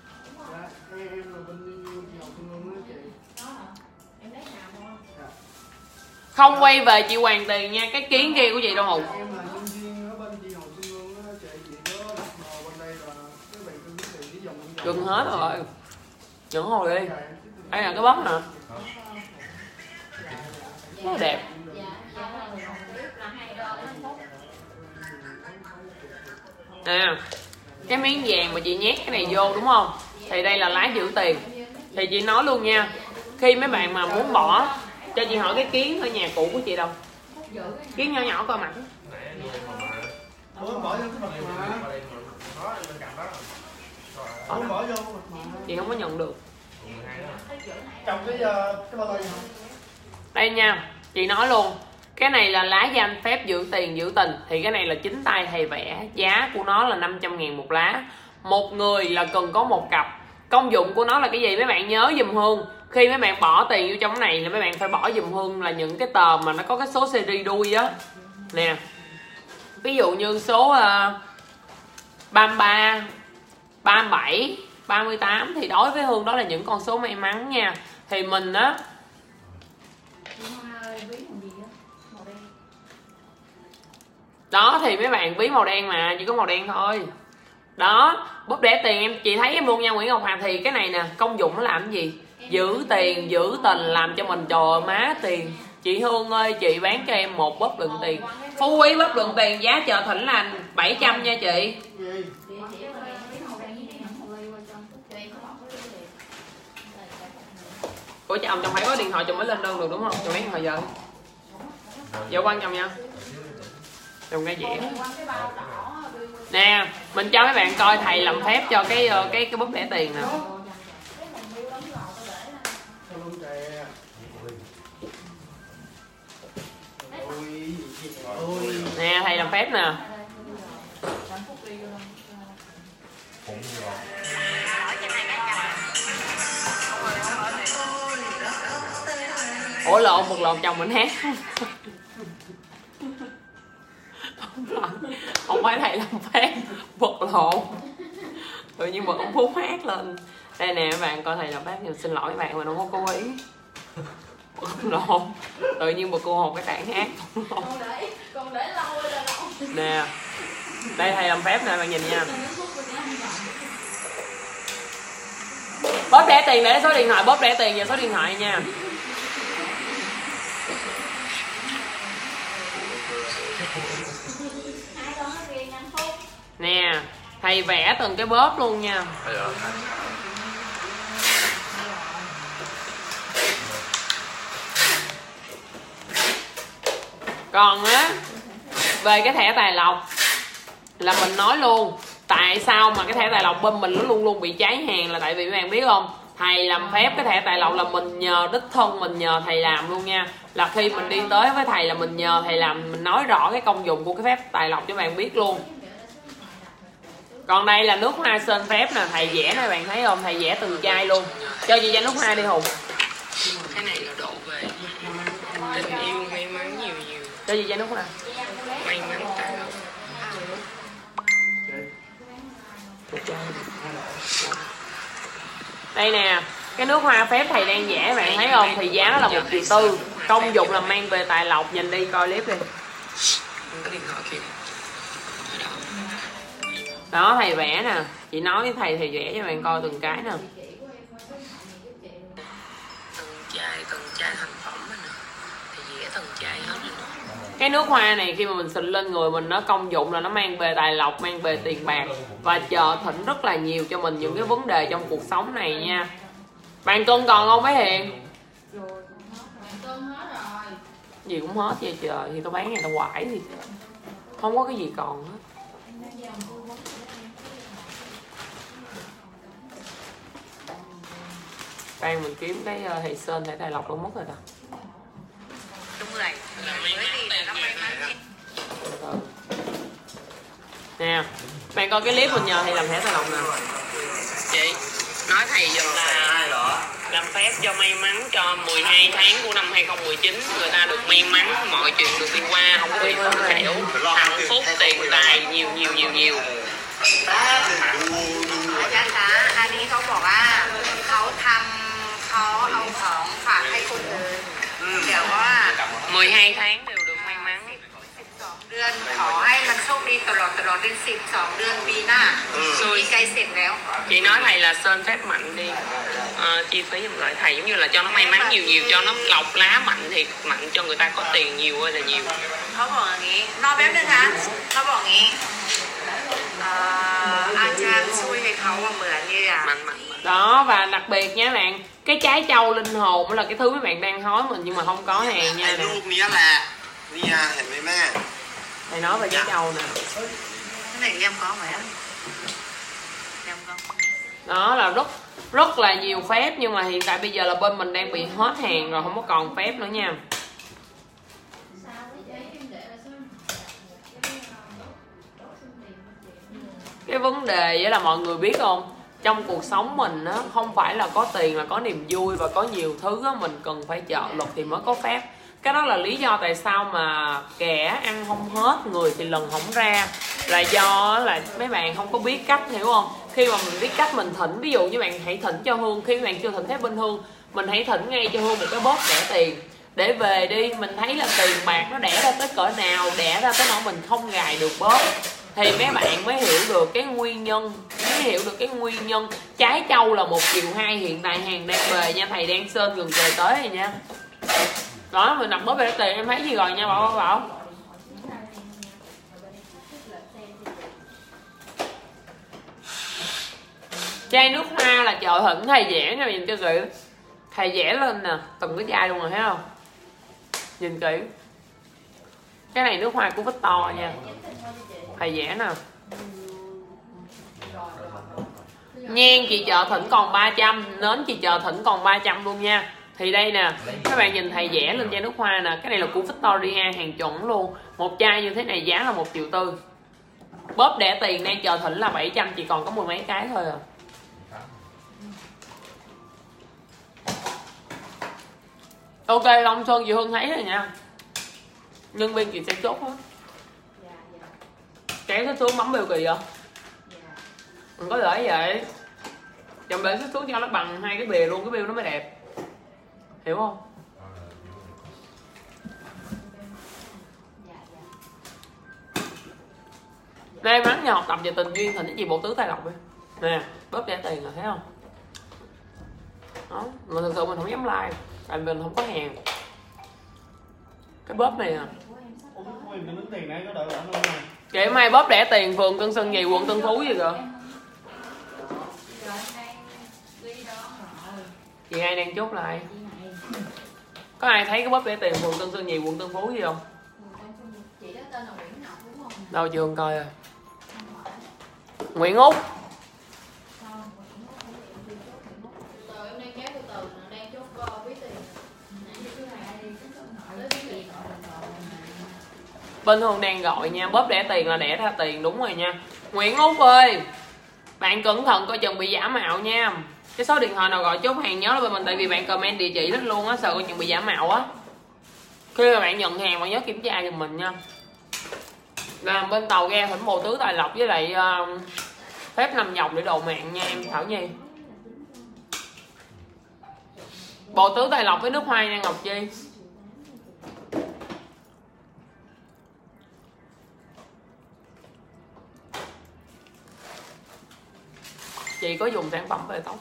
Không quay về chị hoàn tiền nha, cái kiến kia của chị đâu Hùng? Gần hết rồi, những hồi đi. Đây là cái bóp nè, nó đẹp. Nè, cái miếng vàng mà chị nhét cái này vô đúng không? Thì đây là lá giữ tiền. Thì chị nói luôn nha, khi mấy bạn mà muốn bỏ, cho chị hỏi cái kiến ở nhà cũ của chị đâu? Kiến nhỏ nhỏ coi mặt. Chị không có nhận được. Đây nha, chị nói luôn, cái này là lá danh phép giữ tiền giữ tình. Thì cái này là chính tay thầy vẽ, giá của nó là 500.000 một lá. Một người là cần có một cặp. Công dụng của nó là cái gì mấy bạn nhớ giùm Hương. Khi mấy bạn bỏ tiền vô trong cái này là mấy bạn phải bỏ giùm Hương là những cái tờ mà nó có cái số series đuôi á. Nè, ví dụ như số 33, 37, 38 thì đối với Hương đó là những con số may mắn nha. Thì mình á, đó thì mấy bạn ví màu đen mà, chỉ có màu đen thôi. Đó, bóp đẻ tiền em chị thấy em luôn nha Nguyễn Ngọc Hoàng. Thì cái này nè, công dụng nó làm cái gì? Giữ tiền, giữ tình, làm cho mình trời má tiền. Chị Hương ơi, chị bán cho em một bóp đựng tiền. Phú Quý bóp đựng tiền giá chợ Thịnh là 700 nha chị. Ủa chồng phải có điện thoại chồng mới lên đơn được đúng không? Chồng mấy điện thoại giờ. Giờ quan chồng nha. Chồng nghe dễ. Nè, mình cho mấy bạn coi thầy làm phép cho cái bóp đẻ tiền nè. Nè, thầy làm phép nè. Ủa lộn, một lộn chồng mình hát. Không phải thầy làm phép, vật lộn. Tự nhiên bật ông Phú hát lên. Đây nè các bạn coi thầy làm phép, xin lỗi các bạn, mình không có cố ý. Lộn. Tự nhiên bật cô hồn cái tạng hát. Còn để lâu là lâu. Nè, đây thầy làm phép nè bạn nhìn nha. Bóp đẻ tiền để số điện thoại, bóp đẻ tiền và số điện thoại nha. Nè, thầy vẽ từng cái bóp luôn nha. Còn á, về cái thẻ tài lộc là mình nói luôn, tại sao mà cái thẻ tài lộc bên mình nó luôn luôn bị cháy hàng là tại vì các bạn biết không? Thầy làm phép cái thẻ tài lộc là mình nhờ đích thân, mình nhờ thầy làm luôn nha. Là khi mình đi tới với thầy là mình nhờ thầy làm, mình nói rõ cái công dụng của cái phép tài lộc cho các bạn biết luôn. Còn đây là nước hoa sơn phép nè, thầy vẽ nè, bạn thấy không? Thầy vẽ từng chai luôn. Cho chị danh nước hoa đi Hùng. Cái này là độ về tình yêu, may mắn nhiều nhiều. Cho chị danh nước hoa. May mắn tài lộc. Đây nè, cái nước hoa phép thầy đang vẽ bạn thấy không? Thì giá nó là 1,4 triệu. Công dụng là mang về tài lộc, nhìn đi coi clip đi. Cái điện thoại kìa. Đó thầy vẽ nè, chị Chị nói với thầy vẽ cho bạn coi từng cái nè. Từng chai thành phẩm này nè. Thì vẽ từng chai hết rồi. Cái nước hoa này khi mà mình xịt lên người mình, nó công dụng là nó mang về tài lộc, mang về tiền bạc và trợ thịnh rất là nhiều cho mình những cái vấn đề trong cuộc sống này nha. Bàn cân còn không mấy Hiền? Cân hết rồi. Gì cũng hết vậy trời, thì tao bán ngày tao quải thì không có cái gì còn hết. Đang mình kiếm cái thầy sơn để tài lộc đâu mất rồi đó. Đúng rồi. Nè, bạn coi cái clip mình nhờ thầy làm thẻ tài lộc nè. Chị nói thầy giùm là làm phép cho may mắn cho 12 tháng của năm 2019 người ta được may mắn, mọi chuyện được đi qua, không có bị xui xẻo, hạnh phúc, tiền tài nhiều. อาจารย์คะอันนี้เขาบอกว่าเขาเอาของฝากให้คนอื่นเดี๋ยวว่า 12 tháng đều được may mắn. 12 เดือนขอให้มันโชคดีตลอดเป็น12 เดือนปีหน้ามีใกล้เสร็จแล้ว Chị nói thầy là sơn phép mạnh đi, chi phí giùm lại thầy giống như là cho nó may mắn nhiều, cho nó lọc lá mạnh thì mạnh cho người ta có tiền nhiều ơi là nhiều. เขาบอกอย่างนี้รอแป๊บนึงคะเขาบอกอย่างนี้อาจารย์ช่วยให้เขาเหมือนnhư là Mạnh. Đó, và đặc biệt nha bạn, cái trái châu linh hồn mới là cái thứ mấy bạn đang hối mình nhưng mà không có hàng nha. รูปนี้แหละเนี่ยเห็นไหมแม่ Thầy nói về trái châu nè. cái này em có phải không em có Đó là rất là nhiều phép, nhưng mà hiện tại bây giờ là bên mình đang bị hết hàng rồi, không có còn phép nữa nha. Cái vấn đề vậy là mọi người biết không, trong cuộc sống mình á, không phải là có tiền là có niềm vui, và có nhiều thứ á, mình cần phải trợ lực thì mới có phép. Cái đó là lý do tại sao mà kẻ ăn không hết, người thì lần không ra, là do là mấy bạn không có biết cách, hiểu không? Khi mà mình biết cách mình thỉnh, ví dụ như bạn hãy thỉnh cho Hương, khi bạn chưa thỉnh Thép Bên Hương, mình hãy thỉnh ngay cho Hương một cái bóp đẻ tiền để về đi, mình thấy là tiền bạc nó đẻ ra tới cỡ nào, đẻ ra tới nỗi mình không gài được bóp, thì mấy bạn mới hiểu được cái nguyên nhân. Trái châu là 1,2 triệu, hiện tại hàng đang về nha, thầy đang sơn gần về tới rồi nha. Đó, mình đặt bóp về tiền em thấy gì rồi nha Bảo. Chai nước hoa là trời thịnh thầy vẽ nha, nhìn cho kỹ. Thầy vẽ lên nè, từng cái chai luôn rồi thấy không? Nhìn kỹ. Cái này nước hoa của Victor nha. Thầy vẽ nè. Nhang chị chợ thỉnh còn 300, nến chị chợ thỉnh còn 300 luôn nha. Thì đây nè, các bạn nhìn thầy vẽ lên chai nước hoa nè. Cái này là của Victoria, hàng chuẩn luôn. Một chai như thế này giá là 1,4 triệu. Bóp đẻ tiền đang chờ thỉnh là 700, chỉ còn có 10 mấy cái thôi à. Ok, Long Sơn chị Hương thấy rồi nha. Nhân viên chị sẽ chốt hết. Kéo cái xuống bấm biểu kỳ vậy. Mình có lợi vậy. Chồng để cái xuống cho nó bằng hai cái bìa luôn, cái bill nó mới đẹp. Hiểu không? Đây mắn nhà học tập về tình duyên thành cái gì bộ tứ tài lộc đi. Nè, bóp đẻ tiền rồi thấy không? Đó, mà thực sự mình không dám like, tại vì mình không có hàng. Cái bóp này à. Kệ mai bóp đẻ tiền phường Tân Sơn gì, quận Tân Phú gì rồi. Chị ai đang chốt lại? Có ai thấy cái bóp đẻ tiền phường Tân Sơn gì, quận Tân Phú gì không? Chị đó tên là Nguyễn Ngọc đúng không? Đâu chưa coi rồi. Nguyễn Út. Từ em đang kéo từ đang chốt ví tiền. Bên Hương đang gọi nha, bóp đẻ tiền là đẻ ra tiền đúng rồi nha. Nguyễn Út ơi, bạn cẩn thận coi chừng bị giả mạo nha. Cái số điện thoại nào gọi chốt hàng nhớ là bên mình, tại vì bạn comment địa chỉ lên luôn á, sợ coi chừng bị giả mạo á. Khi mà bạn nhận hàng bạn nhớ kiểm tra giùm mình nha. Là bên tàu ga thỉnh bộ tứ tài lộc với lại phép 5 vòng để độ mạng nha em Thảo Nhi. Bộ tứ tài lộc với nước hoa nha Ngọc Chi. Chị có dùng sản phẩm về tóc.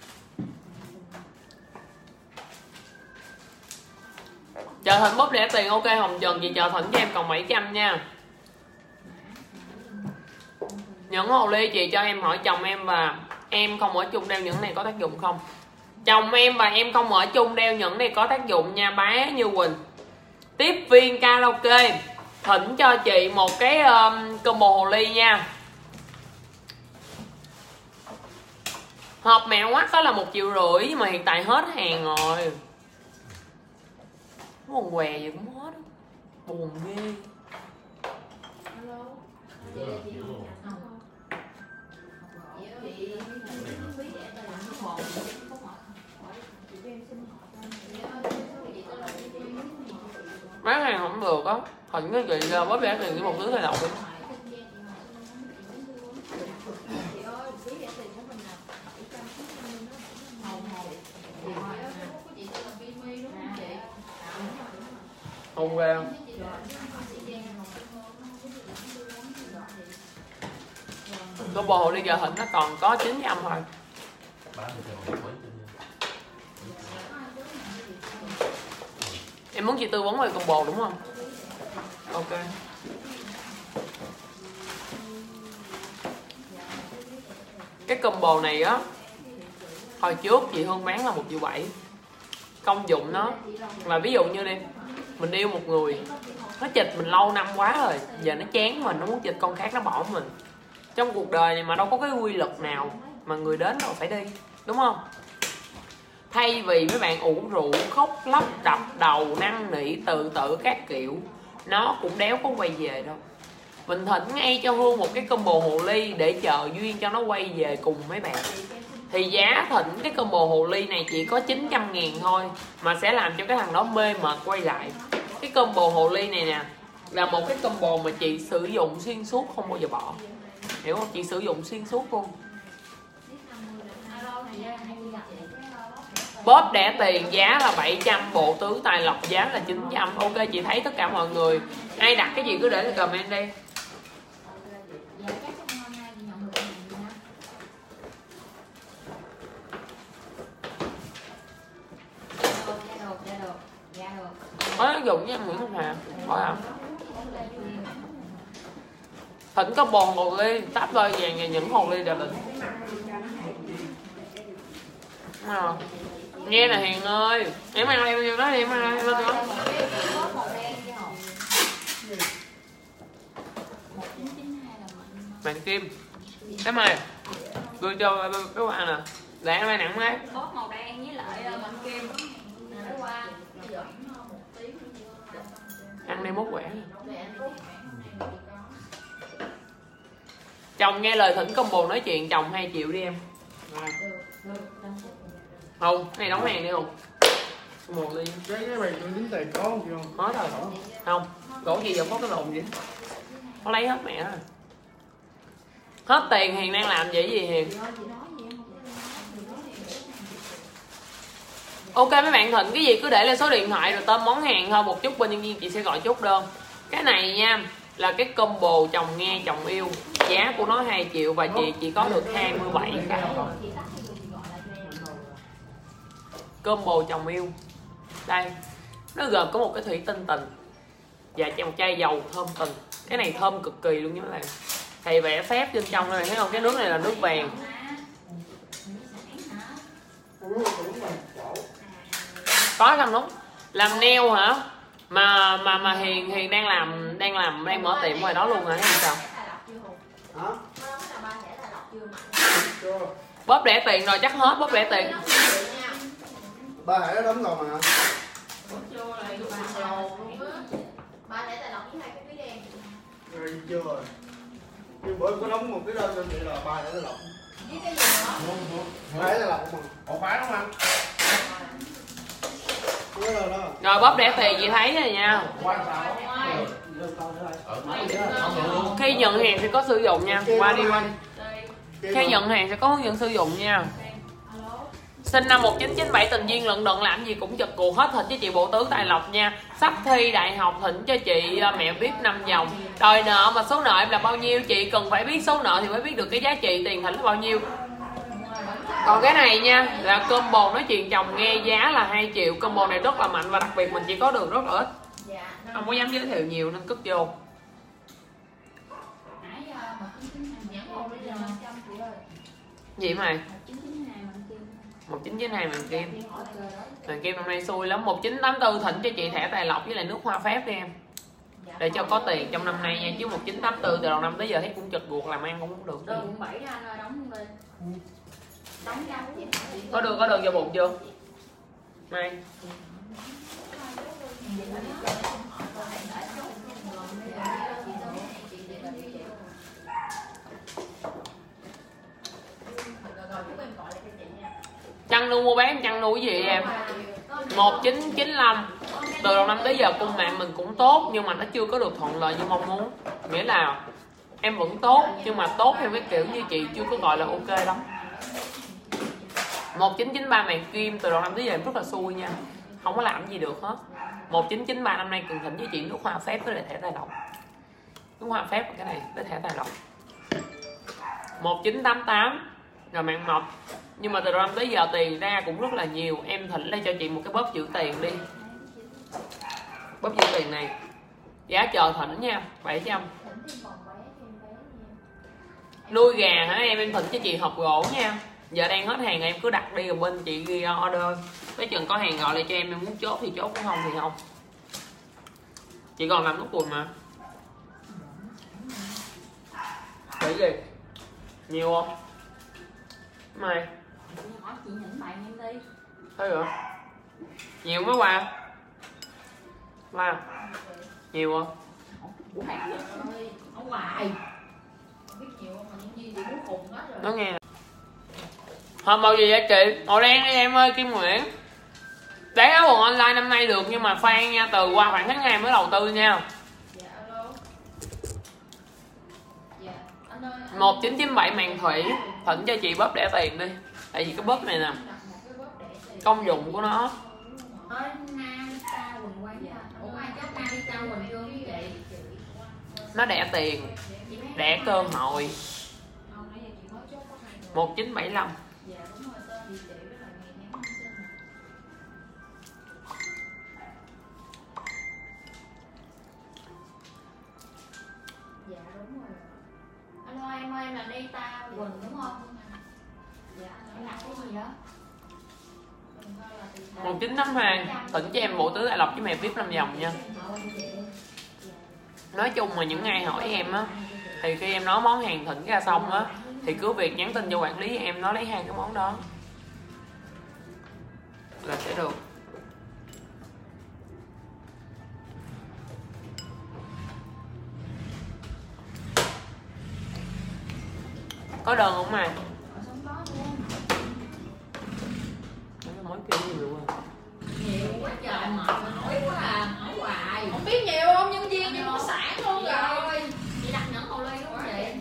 Chờ Thịnh bóp rẻ tiền. Ok Hồng Trần, chị chờ Thịnh cho em còn 700 nha. Nhẫn hồ ly chị cho em hỏi chồng em và em không ở chung đeo nhẫn này có tác dụng không? Chồng em và em không ở chung đeo nhẫn này có tác dụng nha bá Như Quỳnh. Tiếp viên karaoke, Thịnh cho chị một cái combo hồ ly nha. Hộp mẹo mắt đó là 1,5 triệu nhưng mà hiện tại hết hàng rồi. Buồn què gì cũng hết. Buồn ghê. Bán hàng không được á. Thịnh cái chị bóp rẻ tiền cái một thứ thay đổi. Không ra. Combo hồ ly giờ Thịnh nó còn có 900 thôi. Em muốn chị tư vấn về combo đúng không? Ok. Cái combo này á, hồi trước chị Hương bán là 1,7 triệu. Công dụng nó là ví dụ như đi, mình yêu một người, nó chịch mình lâu năm quá rồi, giờ nó chán mình, nó muốn chịch con khác nó bỏ mình. Trong cuộc đời này mà đâu có cái quy luật nào mà người đến đâu phải đi, đúng không? Thay vì mấy bạn uống rượu, khóc lóc, đập đầu, năn nỉ, tự tử các kiểu, nó cũng đéo có quay về đâu. Mình Thịnh ngay cho Hương một cái combo hồ ly để chờ duyên cho nó quay về cùng mấy bạn. Thì giá Thịnh cái combo hồ ly này chỉ có 900.000 thôi, mà sẽ làm cho cái thằng đó mê mệt quay lại. Cái combo hồ ly này nè là một cái combo mà chị sử dụng xuyên suốt, không bao giờ bỏ. Hiểu không? Chị sử dụng xuyên suốt luôn. Bóp đẻ tiền giá là 700, bộ tứ tài lộc giá là 900. Ok, chị thấy tất cả mọi người ai đặt cái gì cứ để lại comment đi. Có tác dụng với em Nguyễn Thanh Hà. Hỏi hả? Thịnh có bồn hồ ly, táp đôi vàng và những hồ ly đẹp định. Nghe nè Hiền ơi, em ăn đây bao nhiêu đó thì em ăn đây bao nhiêu đó. Bạn Kim, cái mày đưa cho cái quà nè, để em nặng đấy. Bóp màu đen với lại bạn Kim. Ăn đi mốt quẻ. Chồng nghe lời Thịnh combo nói chuyện, chồng 2 triệu đi em. Không, này đóng hàng đi không? Một ly. Cái này tôi tính tiền có không? Hết rồi không? Không, gỗ gì vẫn có cái lồn gì. Nó lấy hết mẹ rồi. Hết tiền Hiền đang làm vậy gì Hiền? Ok mấy bạn Thịnh cái gì cứ để lên số điện thoại rồi tên món hàng thôi, một chút bên nhân viên chị sẽ gọi chốt đơn. Cái này nha là cái combo chồng nghe chồng yêu, giá của nó 2 triệu và chị chỉ có được 27 cái. Combo chồng yêu đây, nó gồm có một cái thủy tinh tình và một chai dầu thơm tình. Cái này thơm cực kỳ luôn nhé các bạn. Thầy vẽ phép trên trong này thấy không? Cái nước này là nước vàng. Có không đúng? Làm nail hả? Mà Hiền đang mở tiệm ngoài đó luôn hả? Hay sao? Hả? Bóp rẻ tiền rồi chắc hết bóp rẻ tiền. Ba Hải nó đóng rồi mà. Ba để tài lộc với 2 cái túi đen. Rồi chưa rồi. Nhưng bữa có đóng một cái đơn cho chị là ba Hải tài lộc. Với cái gì nữa? Ba Hải tài lộc mà. Ủa phải không anh? Rồi bóp rẻ tiền chị thấy rồi nha. Khi nhận hàng sẽ có sử dụng nha. Qua đi qua. Khi nhận hàng sẽ có hướng dẫn sử dụng nha. Sinh năm 1997 tình duyên lận đận làm gì cũng chật cuộc hết thịt với chị bộ tứ tài lộc nha. Sắp thi đại học Thịnh cho chị mẹ VIP 5 vòng. Đòi nợ mà số nợ em là bao nhiêu, chị cần phải biết số nợ thì mới biết được cái giá trị tiền Thịnh là bao nhiêu. Còn cái này nha là combo nói chuyện chồng nghe giá là 2 triệu. Combo này rất là mạnh và đặc biệt mình chỉ có được rất là ít, không có dám giới thiệu nhiều nên cất vô. Gì mày? 1992 màn kim. Màn kim năm nay xui lắm. 1984 thỉnh cho chị thẻ tài lộc với lại nước hoa phép đi em, để cho có tiền trong năm nay nha. Chứ 1984 từ đầu năm tới giờ thấy cũng chật guộc, làm ăn cũng được. Có được vô bụng chưa mày? Chăn nuôi mua bán chăn nuôi cái gì em? 1995 từ đầu năm tới giờ cung mạng mình cũng tốt nhưng mà nó chưa có được thuận lợi như mong muốn. Nghĩa là em vẫn tốt nhưng mà tốt theo cái kiểu như chị chưa có gọi là ok lắm. 1993 màn kim từ đầu năm tới giờ em rất là xui nha, không có làm gì được hết. 1993 năm nay cần thỉnh với chị nước hoa phép với lại thẻ tài lộc. Nước hoa phép và cái này với thẻ tài lộc. 1988 rồi mạng mộc, nhưng mà từ đầu năm tới giờ tiền ra cũng rất là nhiều. Em thỉnh lên cho chị một cái bóp giữ tiền đi. Bóp giữ tiền này giá chờ thỉnh nha, 700. Nuôi gà hả em thỉnh cho chị hộp gỗ nha. Giờ đang hết hàng em cứ đặt đi rồi bên chị ghi order. Tới chừng có hàng gọi lại cho em muốn chốt thì chốt, cũng không thì không. Chị còn làm nút quần mà. Thấy gì? Nhiều không? Mày thấy rồi. Nhiều mới qua. Qua. Nhiều không? Nó nghe. Hôm bao gì vậy chị? Màu đen đi em ơi, Kim Nguyễn. Bán áo quần online năm nay được nhưng mà khoan nha, từ qua khoảng tháng 2 mới đầu tư nha. 1997 màn thủy, thỉnh cho chị bóp đẻ tiền đi. Tại vì cái bóp này nè, công dụng của nó đẻ tiền, đẻ cơ hội. 1975. Alo em ơi, em là Data Quỳnh đúng không? Dạ, em đặt cái gì đó? 1982 thỉnh cho em bộ tứ đại lộc với mẹ VIP 5 vòng nha. Nói chung mà những ai hỏi em á thì khi em nói món hàng thỉnh ra xong á thì cứ việc nhắn tin cho quản lý em nói lấy 2 cái món đó là sẽ được. Có đơn không mày? Món kia nhiều quá. Nhiều quá trời mệt hỏi quá à, hỏi hoài. Không biết nhiều không, nhân viên như có sản luôn rồi. Chị đặt nhẫn hồ ly đúng không chị?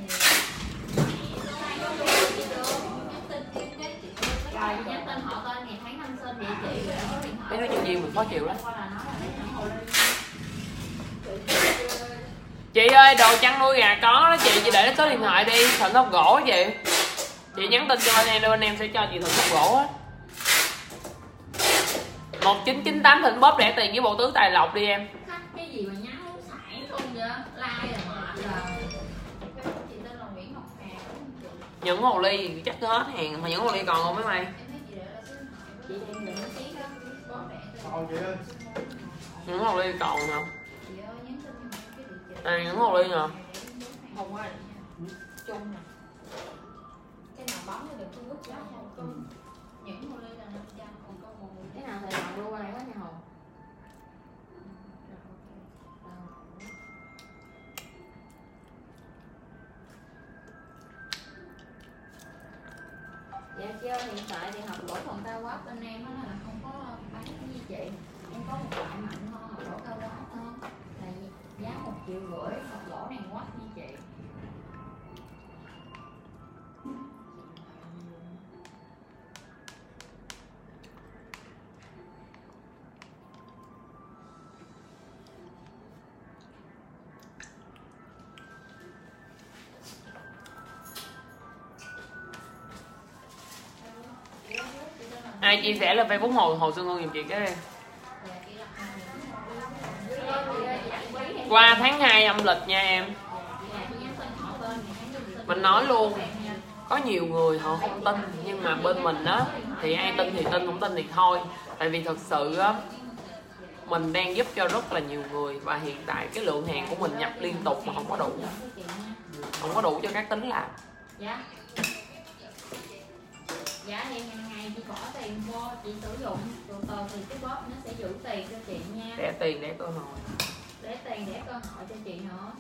Rồi nhắn tin họ tên ngày tháng năm sinh địa chỉ rồi có điện thoại. Mấy đứa nhân viên mình khó chịu lắm. Chị ơi, đồ chăn nuôi gà có đó chị để số điện thoại đi, thỉnh hộp gỗ chị. Chị nhắn tin cho bên em sẽ cho chị thỉnh hộp gỗ á. 1998 thỉnh bóp đẻ tiền với bộ tứ tài lộc đi em. Cái gì mà nhắn uống sải không vậy? Like là mệt rồi. Chị tên là Nguyễn Ngọc Hà. Những hồ ly thì chắc hết hàng, mà những hồ ly còn không mấy mày? Chị em đừng ký đó, bóp đẻ tiền. Còn chị ơi. Những hồ ly còn hả? Chị ơi nhắn tin cho cái địa chỉ. À, những hồ ly nè. Hồng ơi, chung nè. Cái nào bấm thì đừng có vứt quá nha. Những hồ ly là 500, còn có một cái nào thì làm luôn này quá nha Hồng. Dạ chưa, hiện tại thì học lỗ còn cao quá bên em đó là không có bán cái gì chị. Em có một loại mạnh hơn học lỗ cao quá hơn là giá 1,5 triệu học lỗ này quá như chị. Ai chia sẻ lên Facebook Hồ Xuân Hương giùm chị cái đi. Qua tháng 2 âm lịch nha em. Mình nói luôn, có nhiều người họ không tin, nhưng mà bên mình á thì ai tin thì tin, không tin thì thôi. Tại vì thật sự á mình đang giúp cho rất là nhiều người, và hiện tại cái lượng hàng của mình nhập liên tục mà không có đủ cho các tính làm. Dạ thì hàng ngày chị bỏ tiền vô, chị sử dụng từ từ thì cái bóp nó sẽ giữ tiền cho chị nha. Để tiền để cơ hội. Để tiền để cơ hội cho chị nữa.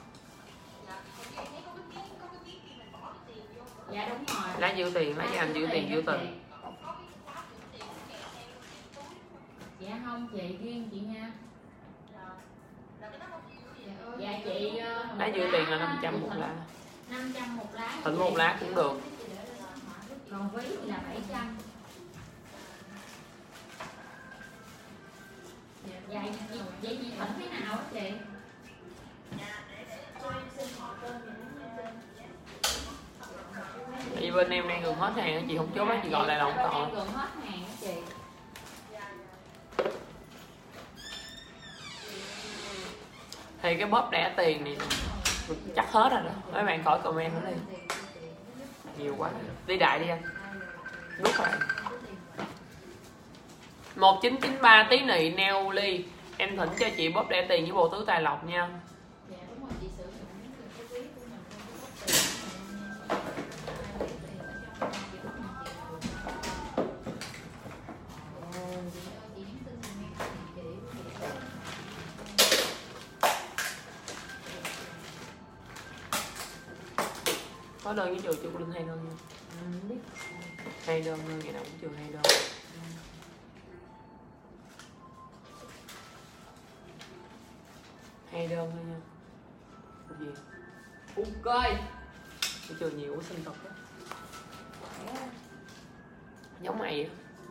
Dạ đúng rồi. Lá giữ tiền, lá dành giữ tiền giữ tình. Dạ không chị, duyên chị nha. Dạ chị lá giữ tiền là 500 một lá. 500 một lá. Thỉnh một lá cũng được. Còn ví là 700. Dạ vậy chị thỉnh thế nào á chị? Tại vì bên em đang gần hết hàng á chị, không chốt á chị gọi lại là không còn. Gần hết hàng á chị. Thì cái bóp rẻ tiền này chắc hết rồi đó, mấy bạn khỏi comment nữa đi, nhiều quá. Đi đại đi anh, đút rồi. 1993 tí nị neo ly, em thỉnh cho chị bóp rẻ tiền với bộ tứ tài lộc nha. Có đơn với trường chưa? Linh hay đơn nha. Hay đơn thôi, ngày nào cũng trường hay đơn. Hay đơn thôi nha. Cái gì? Ok. Cái trường nhiều của sinh tộc đó. Giống mày á.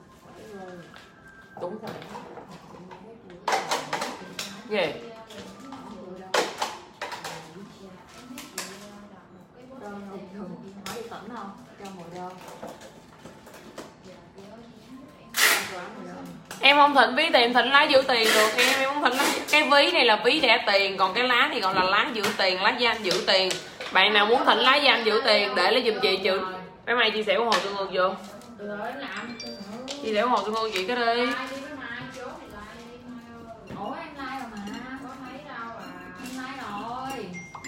Đúng rồi. Gì? Hỏi đi tỉnh không? Cho 10 đơn. Em không thỉnh ví tiền, thỉnh lá giữ tiền được em không thỉnh lá. Cái ví này là ví đẻ tiền, còn cái lá này gọi là lá giữ tiền, lá danh giữ tiền. Bạn nào muốn thỉnh lá danh giữ tiền để lấy giùm chị chữ. Mấy mày chia sẻ của Hồ Xuân Hương chưa? Chia sẻ của Hồ Xuân Hương chị cái đi. Ủa em like rồi mà, có thấy đâu à. Em like rồi.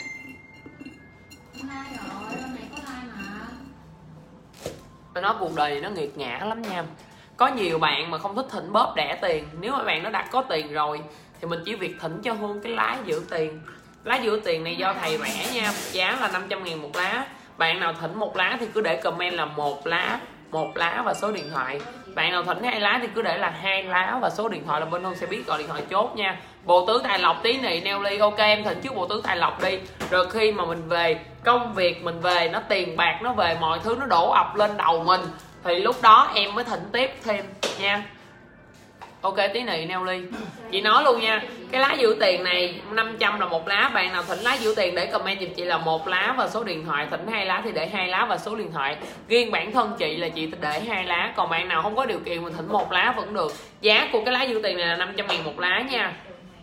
Em like rồi, hôm nay có like mà. Tôi nói cuộc đời nó nghiệt ngã lắm nha. Có nhiều bạn mà không thích thỉnh bóp đẻ tiền. Nếu mà bạn nó đã có tiền rồi thì mình chỉ việc thỉnh cho Hương cái lá giữ tiền. Lá giữ tiền này do thầy vẽ nha, giá là 500.000 một lá. Bạn nào thỉnh một lá thì cứ để comment là một lá và số điện thoại. Bạn nào thỉnh 2 lá thì cứ để là 2 lá và số điện thoại, là bên Hương sẽ biết gọi điện thoại chốt nha. Bộ tứ tài lộc tí nị neo ly, ok em thỉnh trước bộ tứ tài lộc đi. Rồi khi mà mình về, công việc mình về, nó tiền bạc nó về, mọi thứ nó đổ ập lên đầu mình, thì lúc đó em mới thỉnh tiếp thêm nha. Ok tí nị neo ly. Chị nói luôn nha, cái lá giữ tiền này 500 là một lá. Bạn nào thỉnh lá giữ tiền để comment giùm chị là một lá và số điện thoại. Thỉnh 2 lá thì để 2 lá và số điện thoại. Riêng bản thân chị là chị để 2 lá. Còn bạn nào không có điều kiện mình thỉnh 1 lá vẫn được. Giá của cái lá giữ tiền này là 500.000 một lá nha.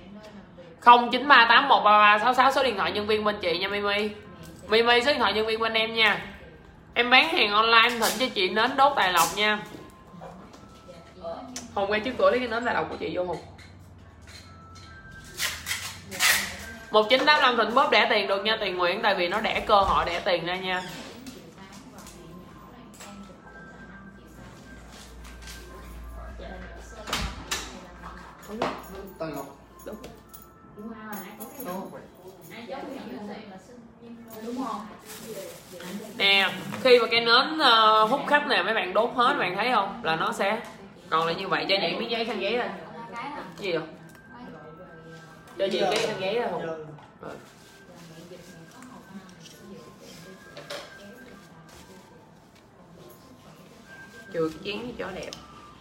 0938133366 số điện thoại nhân viên bên chị nha Mimi. Mimi số điện thoại nhân viên bên em nha. Em bán hàng online em thỉnh cho chị nến đốt tài lộc nha. Hùng ngay trước cửa lấy cái nến tài lộc của chị vô Hùng. 1985 thỉnh bóp đẻ tiền được nha, tiền nguyện, tại vì nó đẻ cơ hội đẻ tiền ra nha. Tài lộc. Đúng. Đúng không? Nè, khi mà cái nến hút khách nè mấy bạn đốt hết, bạn thấy không? Là nó sẽ còn lại như vậy. Cho chị miếng giấy khăn giấy lên. Cái gì không? Cho chị cái khăn giấy lên không? Rồi. Chừa cái chén cho đẹp.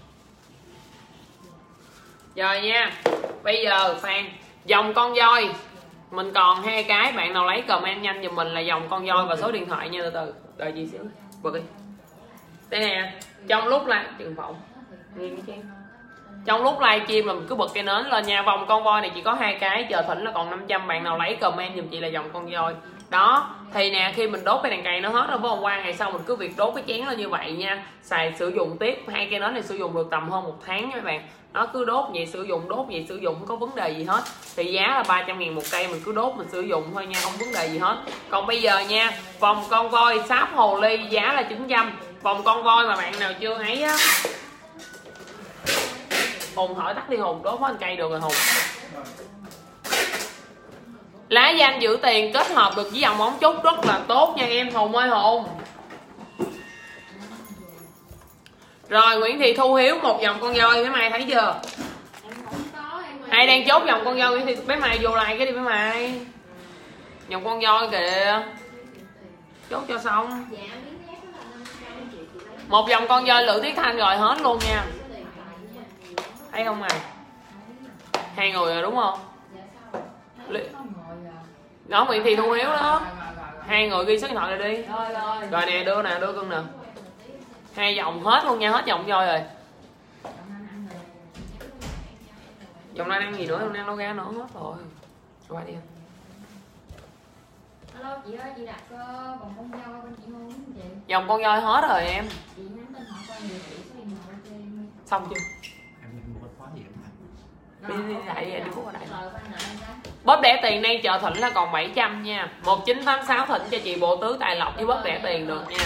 Rồi nha. Bây giờ Phan, dòng con voi mình còn 2 cái. Bạn nào lấy comment nhanh giùm mình là dòng con voi và số điện thoại nha. Từ từ đợi chị xíu. Bật đi. Đây nè, trong lúc là trường phỏng Nghiêng cái chén. Trong lúc livestream là mình cứ bật cây nến lên nha. Vòng con voi này chỉ có 2 cái, chờ thỉnh là còn 500. Bạn nào lấy comment giùm chị là dòng con voi. Đó, thì nè khi mình đốt cái đèn cày nó hết rồi, hôm qua ngày sau mình cứ việc đốt cái chén lên như vậy nha. Xài sử dụng tiếp, 2 cây nến này sử dụng được tầm hơn 1 tháng nha các bạn. Nó cứ đốt vậy sử dụng, đốt vậy sử dụng, không có vấn đề gì hết. Thì giá là 300.000 một cây, mình cứ đốt mình sử dụng thôi nha, không vấn đề gì hết. Còn bây giờ nha, vòng con voi sáp hồ ly giá là 900. Vòng con voi mà bạn nào chưa ấy á, Hùng hỏi tắt đi Hùng, đốt hết cây được rồi Hùng. Lá danh giữ tiền kết hợp được với dòng ống trúc rất là tốt nha em Hùng ơi Hùng. Rồi Nguyễn Thị Thu Hiếu một dòng con voi, bé Mai thấy chưa? Ai đang chốt dòng con voi thì bé Mai vô lại cái đi bé Mai. Dòng con voi kìa. Chốt cho xong. Một dòng con voi Lữ Tiết Thanh rồi hết luôn nha. Thấy không mày? 2 người rồi đúng không? Đó Nguyễn Thị Thu Hiếu đó. 2 người ghi số điện thoại rồi đi. Rồi nè đưa cưng nè. 2 dòng hết luôn nha, hết dòng voi rồi. Dòng đang ăn gì nữa, đang nấu ga nữa hết rồi. Qua đi. Alo chị ơi, chị đặt vòng con voi bên chị Hương chị. Dòng con voi hết rồi em. Chị nhắn tin hỏi coi địa chỉ số điện thoại cho em. Xong chưa? Em mua cái khóa gì em Đi lại đi phút ở đây. Bóp đẻ tiền đang chợ Thịnh là còn 700 nha. 1986 Thịnh cho chị bộ tứ tài lộc với bóp đẻ tiền được nha.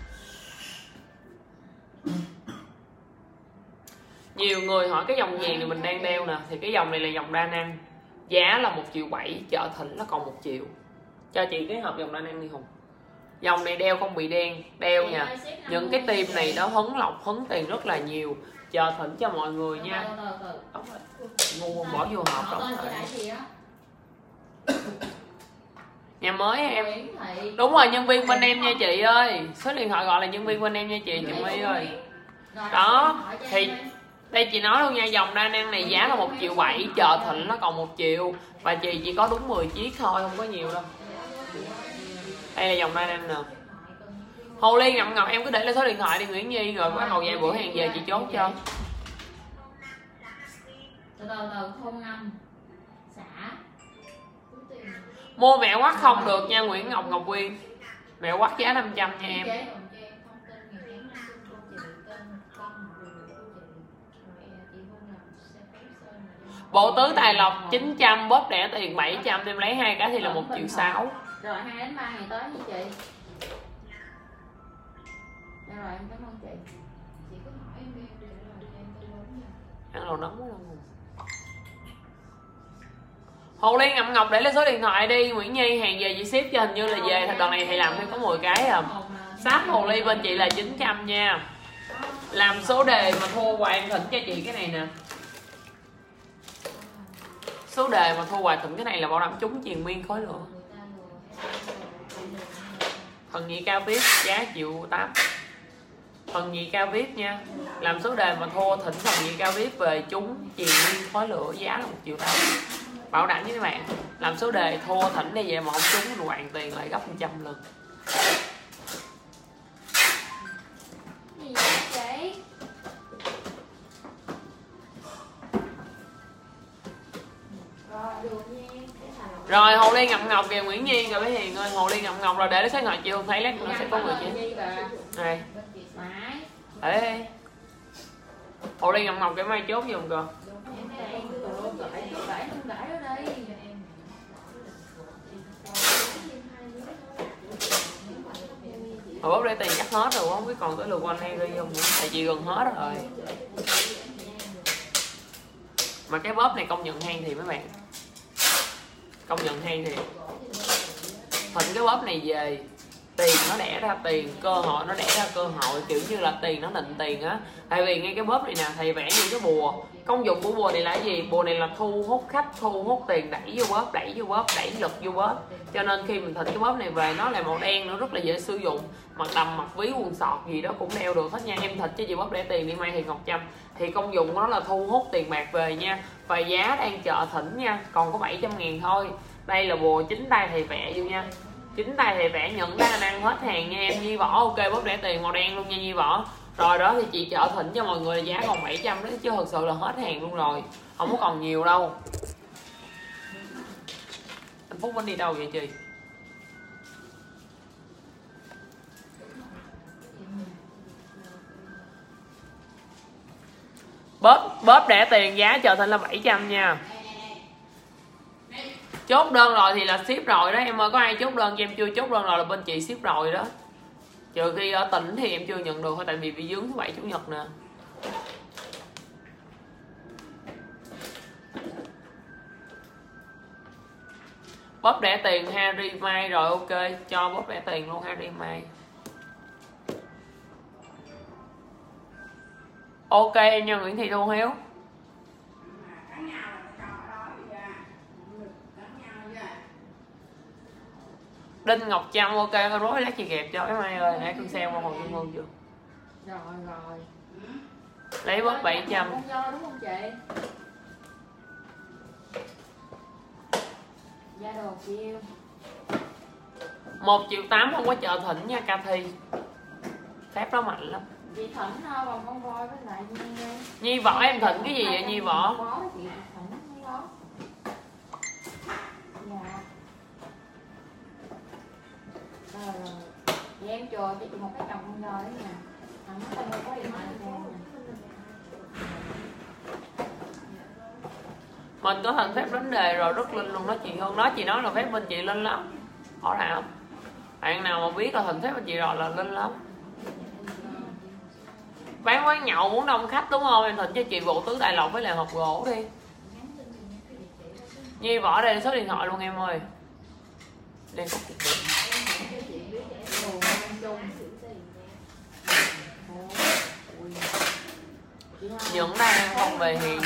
Nhiều người hỏi cái dòng vàng này mình đang đeo nè, thì cái dòng này là dòng đa năng. Giá là 1,7 triệu, chợ Thịnh nó còn 1 triệu. Cho chị cái hộp dòng đa năng đi Hùng. Dòng này đeo không bị đen, đeo nha. Những cái tim này nó hấn lọc, hấn tiền rất là nhiều. Chợ Thịnh cho mọi người nha. Ngu bỏ vô hộp đó. Nhà mới em. Đúng rồi, nhân viên bên em nha chị ơi. Số điện thoại gọi là nhân viên bên em nha chị My ơi. Đó, thì đây chị nói luôn nha, dòng đa năng này giá là 1,7 triệu, chợ Thịnh nó còn 1 triệu. Và chị chỉ có đúng 10 chiếc thôi, không có nhiều đâu. Đây là dòng đa năng nè. Hồ Ly ngậm ngọc em cứ để lại số điện thoại đi Nguyễn Nhi, rồi bắt đầu vài bữa hàng về chị chốt cho. Từ 05 xã. Mua mẹ quắt không được nha Nguyễn Ngọc Quyên. Mẹ quắt giá 500 nha em. Bộ tứ tài lộc 900, bóp đẻ tiền 700, em lấy 2 cái thì là 1,6 triệu. Rồi 2 đến 3 ngày tới với chị. Rồi em cảm ơn chị. Chị cứ hỏi em đi rồi em tư vấn nha. Ăn đồ nóng quá đâu. Hồ Ly ngậm ngọc để lấy số điện thoại đi Nguyễn Nhi, hàng về chị ship cho, hình như là về đợt này thì làm thêm có 10 cái à. Sáp Hồ Ly bên chị là 900 nha. Làm số đề mà thua Hoài Thịnh cho chị cái này nè. Số đề mà thua Hoài Thịnh cái này là bảo đảm trúng triền miên khối lửa. Thần nhị cao VIP giá 1,8 triệu. Thần nhị cao VIP nha. Làm số đề mà thua Thịnh thần nhị cao VIP về trúng triền miên khối lửa giá là 1,8 triệu. Bảo đảm với các bạn. Làm số đề thua Thịnh đây vậy mà không trúng thì hoàn tiền lại gấp 100 lần. Rồi Hồ Ly ngậm ngọc kìa Nguyễn Nhi rồi bé Hiền ơi, Hồ Ly ngậm ngọc rồi để lấy số điện thoại chị không thấy lát nó sẽ có người chị. Này. Ê. Hồ Ly ngậm ngọc cái mai chốt giùm cơ. Hồi bóp để tiền chắc hết rồi, không biết còn tới lượt quanh hay đi không nữa. Tại chị gần hết rồi. Mà cái bóp này công nhận hay thì mấy bạn. Công nhận hay thì Thịnh cái bóp này về tiền nó đẻ ra tiền, cơ hội nó đẻ ra cơ hội, kiểu như là tiền nó nịnh tiền á. Tại vì ngay cái bóp này nè thầy vẽ như cái bùa, công dụng của bùa này là gì? Bùa này là thu hút khách, thu hút tiền, đẩy vô bóp, đẩy vô bóp, đẩy lực vô bóp. Cho nên khi mình thịnh cái bóp này về nó là màu đen, nó rất là dễ sử dụng. Mặt đầm, mặt ví, quần sọt gì đó cũng đeo được hết nha. Em thịt cho chị bóp để tiền đi Mai thì Ngọc Trâm. Thì công dụng của nó là thu hút tiền bạc về nha. Và giá đang chợ Thịnh nha, còn có 700.000 thôi. Đây là bùa chính tay thầy vẽ vô nha. Chính tay thầy vẽ nhận đa năng hết hàng nha em. Nhi Võ ok bóp để tiền màu đen luôn nha Nhi Võ. Rồi đó thì chị chợ thỉnh cho mọi người giá còn 700 đó, chứ thật sự là hết hàng luôn rồi, không có còn nhiều đâu. Anh Phúc anh đi đâu vậy chị? Bóp rẻ tiền, giá chợ thỉnh là 700 nha. Chốt đơn rồi thì là ship rồi đó em ơi, có ai chốt đơn cho em chưa? Chốt đơn rồi là bên chị ship rồi đó. Trừ khi ở tỉnh thì em chưa nhận được thôi, tại vì bị dướng thứ bảy chủ nhật nè. Bóp rẻ tiền Harry Mai rồi, ok, cho bóp rẻ tiền luôn Harry Mai. Ok em nha Nguyễn Thị Thu Hiếu. Đinh Ngọc Trâm, ok, rối lát chị kẹp cho cái Mai ơi, nãy con xem qua Hồ Trung Mương chưa? Rồi. Lấy bóp 700. Con do đúng không chị? Giá đồ kêu 1.8 triệu không có chợ thỉnh nha Cathy. Phép nó mạnh lắm. Chị thỉnh thôi bằng con voi với lại Nhi Võ em thỉnh cái gì vậy Nhi Võ? Có chị thỉnh đó. Dạ. Rồi. Vậy em chờ cho chị một cái chồng con voi đấy nè. Nó không có điện thoại cho em nè. Mình có thành phép đánh đề rồi, rất linh luôn đó chị Hương. Đó chị nói là phép bên chị linh lắm. Hỏi nào không? Bạn nào mà biết là thành phép bên chị rồi là linh lắm. Bán quán nhậu muốn đông khách đúng không? Em thỉnh cho chị bộ tứ đại lộc với lại hộp gỗ đi. Nhi Võ đây số điện thoại luôn em ơi. Đây có cục điện. Những đang không về hiện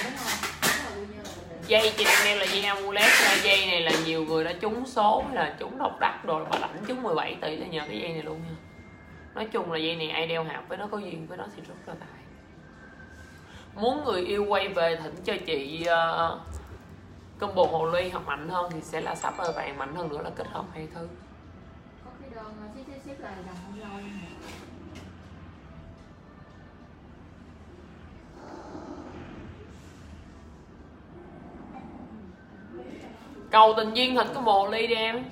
dây chị đang đeo là dây amulet nha. Dây này là nhiều người đã trúng số hay là trúng độc đắc rồi, bà lãnh trúng 17 tỷ là nhờ cái dây này luôn nha. Nói chung là dây này ai đeo hạt với nó, có duyên với nó thì rất là tài. Muốn người yêu quay về thỉnh cho chị combo hồ ly hoặc mạnh hơn thì sẽ là sắp ơi bạn, mạnh hơn nữa là kết hợp hai thứ. Có cái đơn ship lại đồng không lâu. Cầu tình duyên thỉnh combo hồ ly đi em.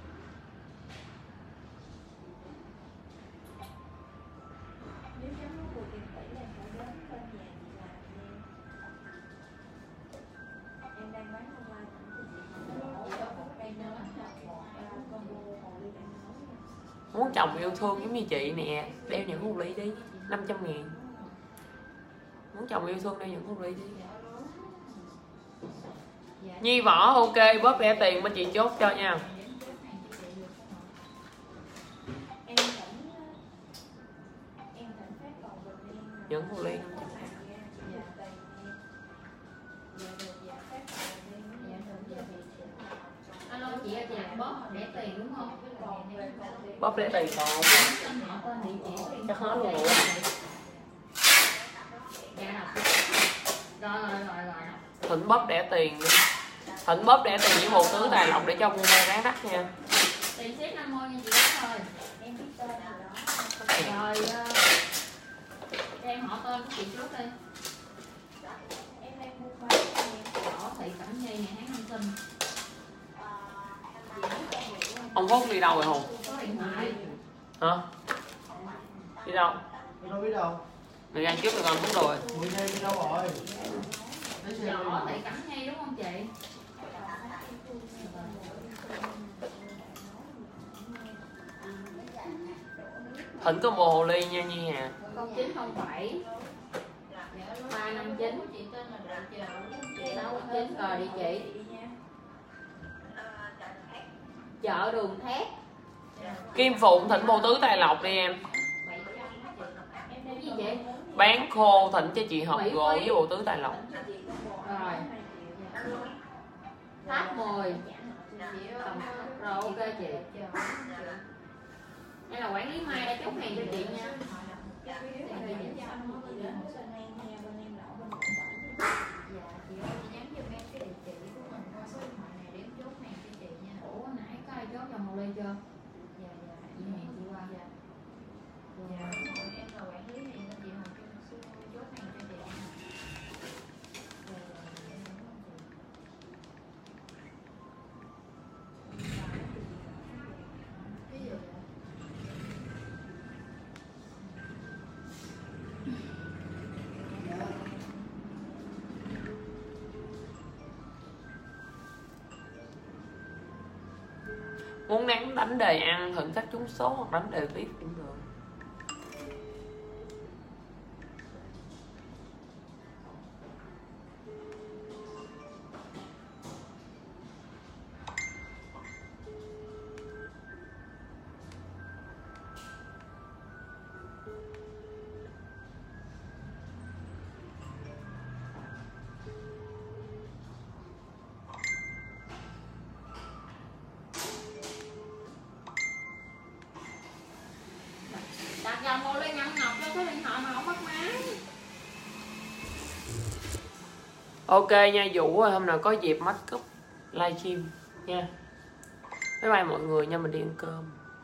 Muốn chồng yêu thương giống như chị nè, đeo những hồ ly đi, 500.000. Muốn chồng yêu thương đeo những hồ ly đi. Nhi Võ ok, bóp rẻ tiền bên chị chốt cho nha. Những hồ ly 500.000. Alo chị ơi, chị bóp rẻ tiền đúng không? Bóp rẻ tiền còn chắc hết luôn rồi. Rồi. Thỉnh bóp rẻ tiền đi. Thỉnh bóp rẻ tiền với bộ tứ tài lộc để cho mua mai bán đắt nha. Tiền ship 50 nha chị đó thôi. Em biết tên rồi đó. Rồi em hỏi tên của chị trước đi. Em đang mua mai Võ Thị Cẩm Nhi ngày tháng năm sinh. Ông Phúc đi đâu rồi Hùng? Số điện thoại. Hả? Đi đâu? Tôi đâu biết đâu. Người ăn trước rồi con Phúc rồi. Người đi đâu rồi? Võ Thị Cẩm Nhi đúng không chị? Thỉnh có bộ hồ ly nha Nhi Hà. 0907 359 669 rồi địa chỉ chợ Đường Thét. Kim Phụng thỉnh bộ tứ tài lộc đi em. Cái gì chị? Bán khô thỉnh cho chị hộp gỗ với bộ tứ tài lộc. Rồi. Tháp 10. Rồi ok chị. Đây là quản lý Mai đã chốt hàng cho chị nha. Ủa nãy có ai chốt cho hồ ly chưa? Dạ, chị hẹn chị qua. Dạ. Em là quản lý Muốn đánh đề ăn thử thách trúng số hoặc đánh đề viết cũng được. Đặt vào một ly nhâm ngọc cho cái điện thoại mà không bắt máy. Ok nha Vũ ơi, hôm nào có dịp make up livestream nha. Bye bye mọi người nha, mình đi ăn cơm.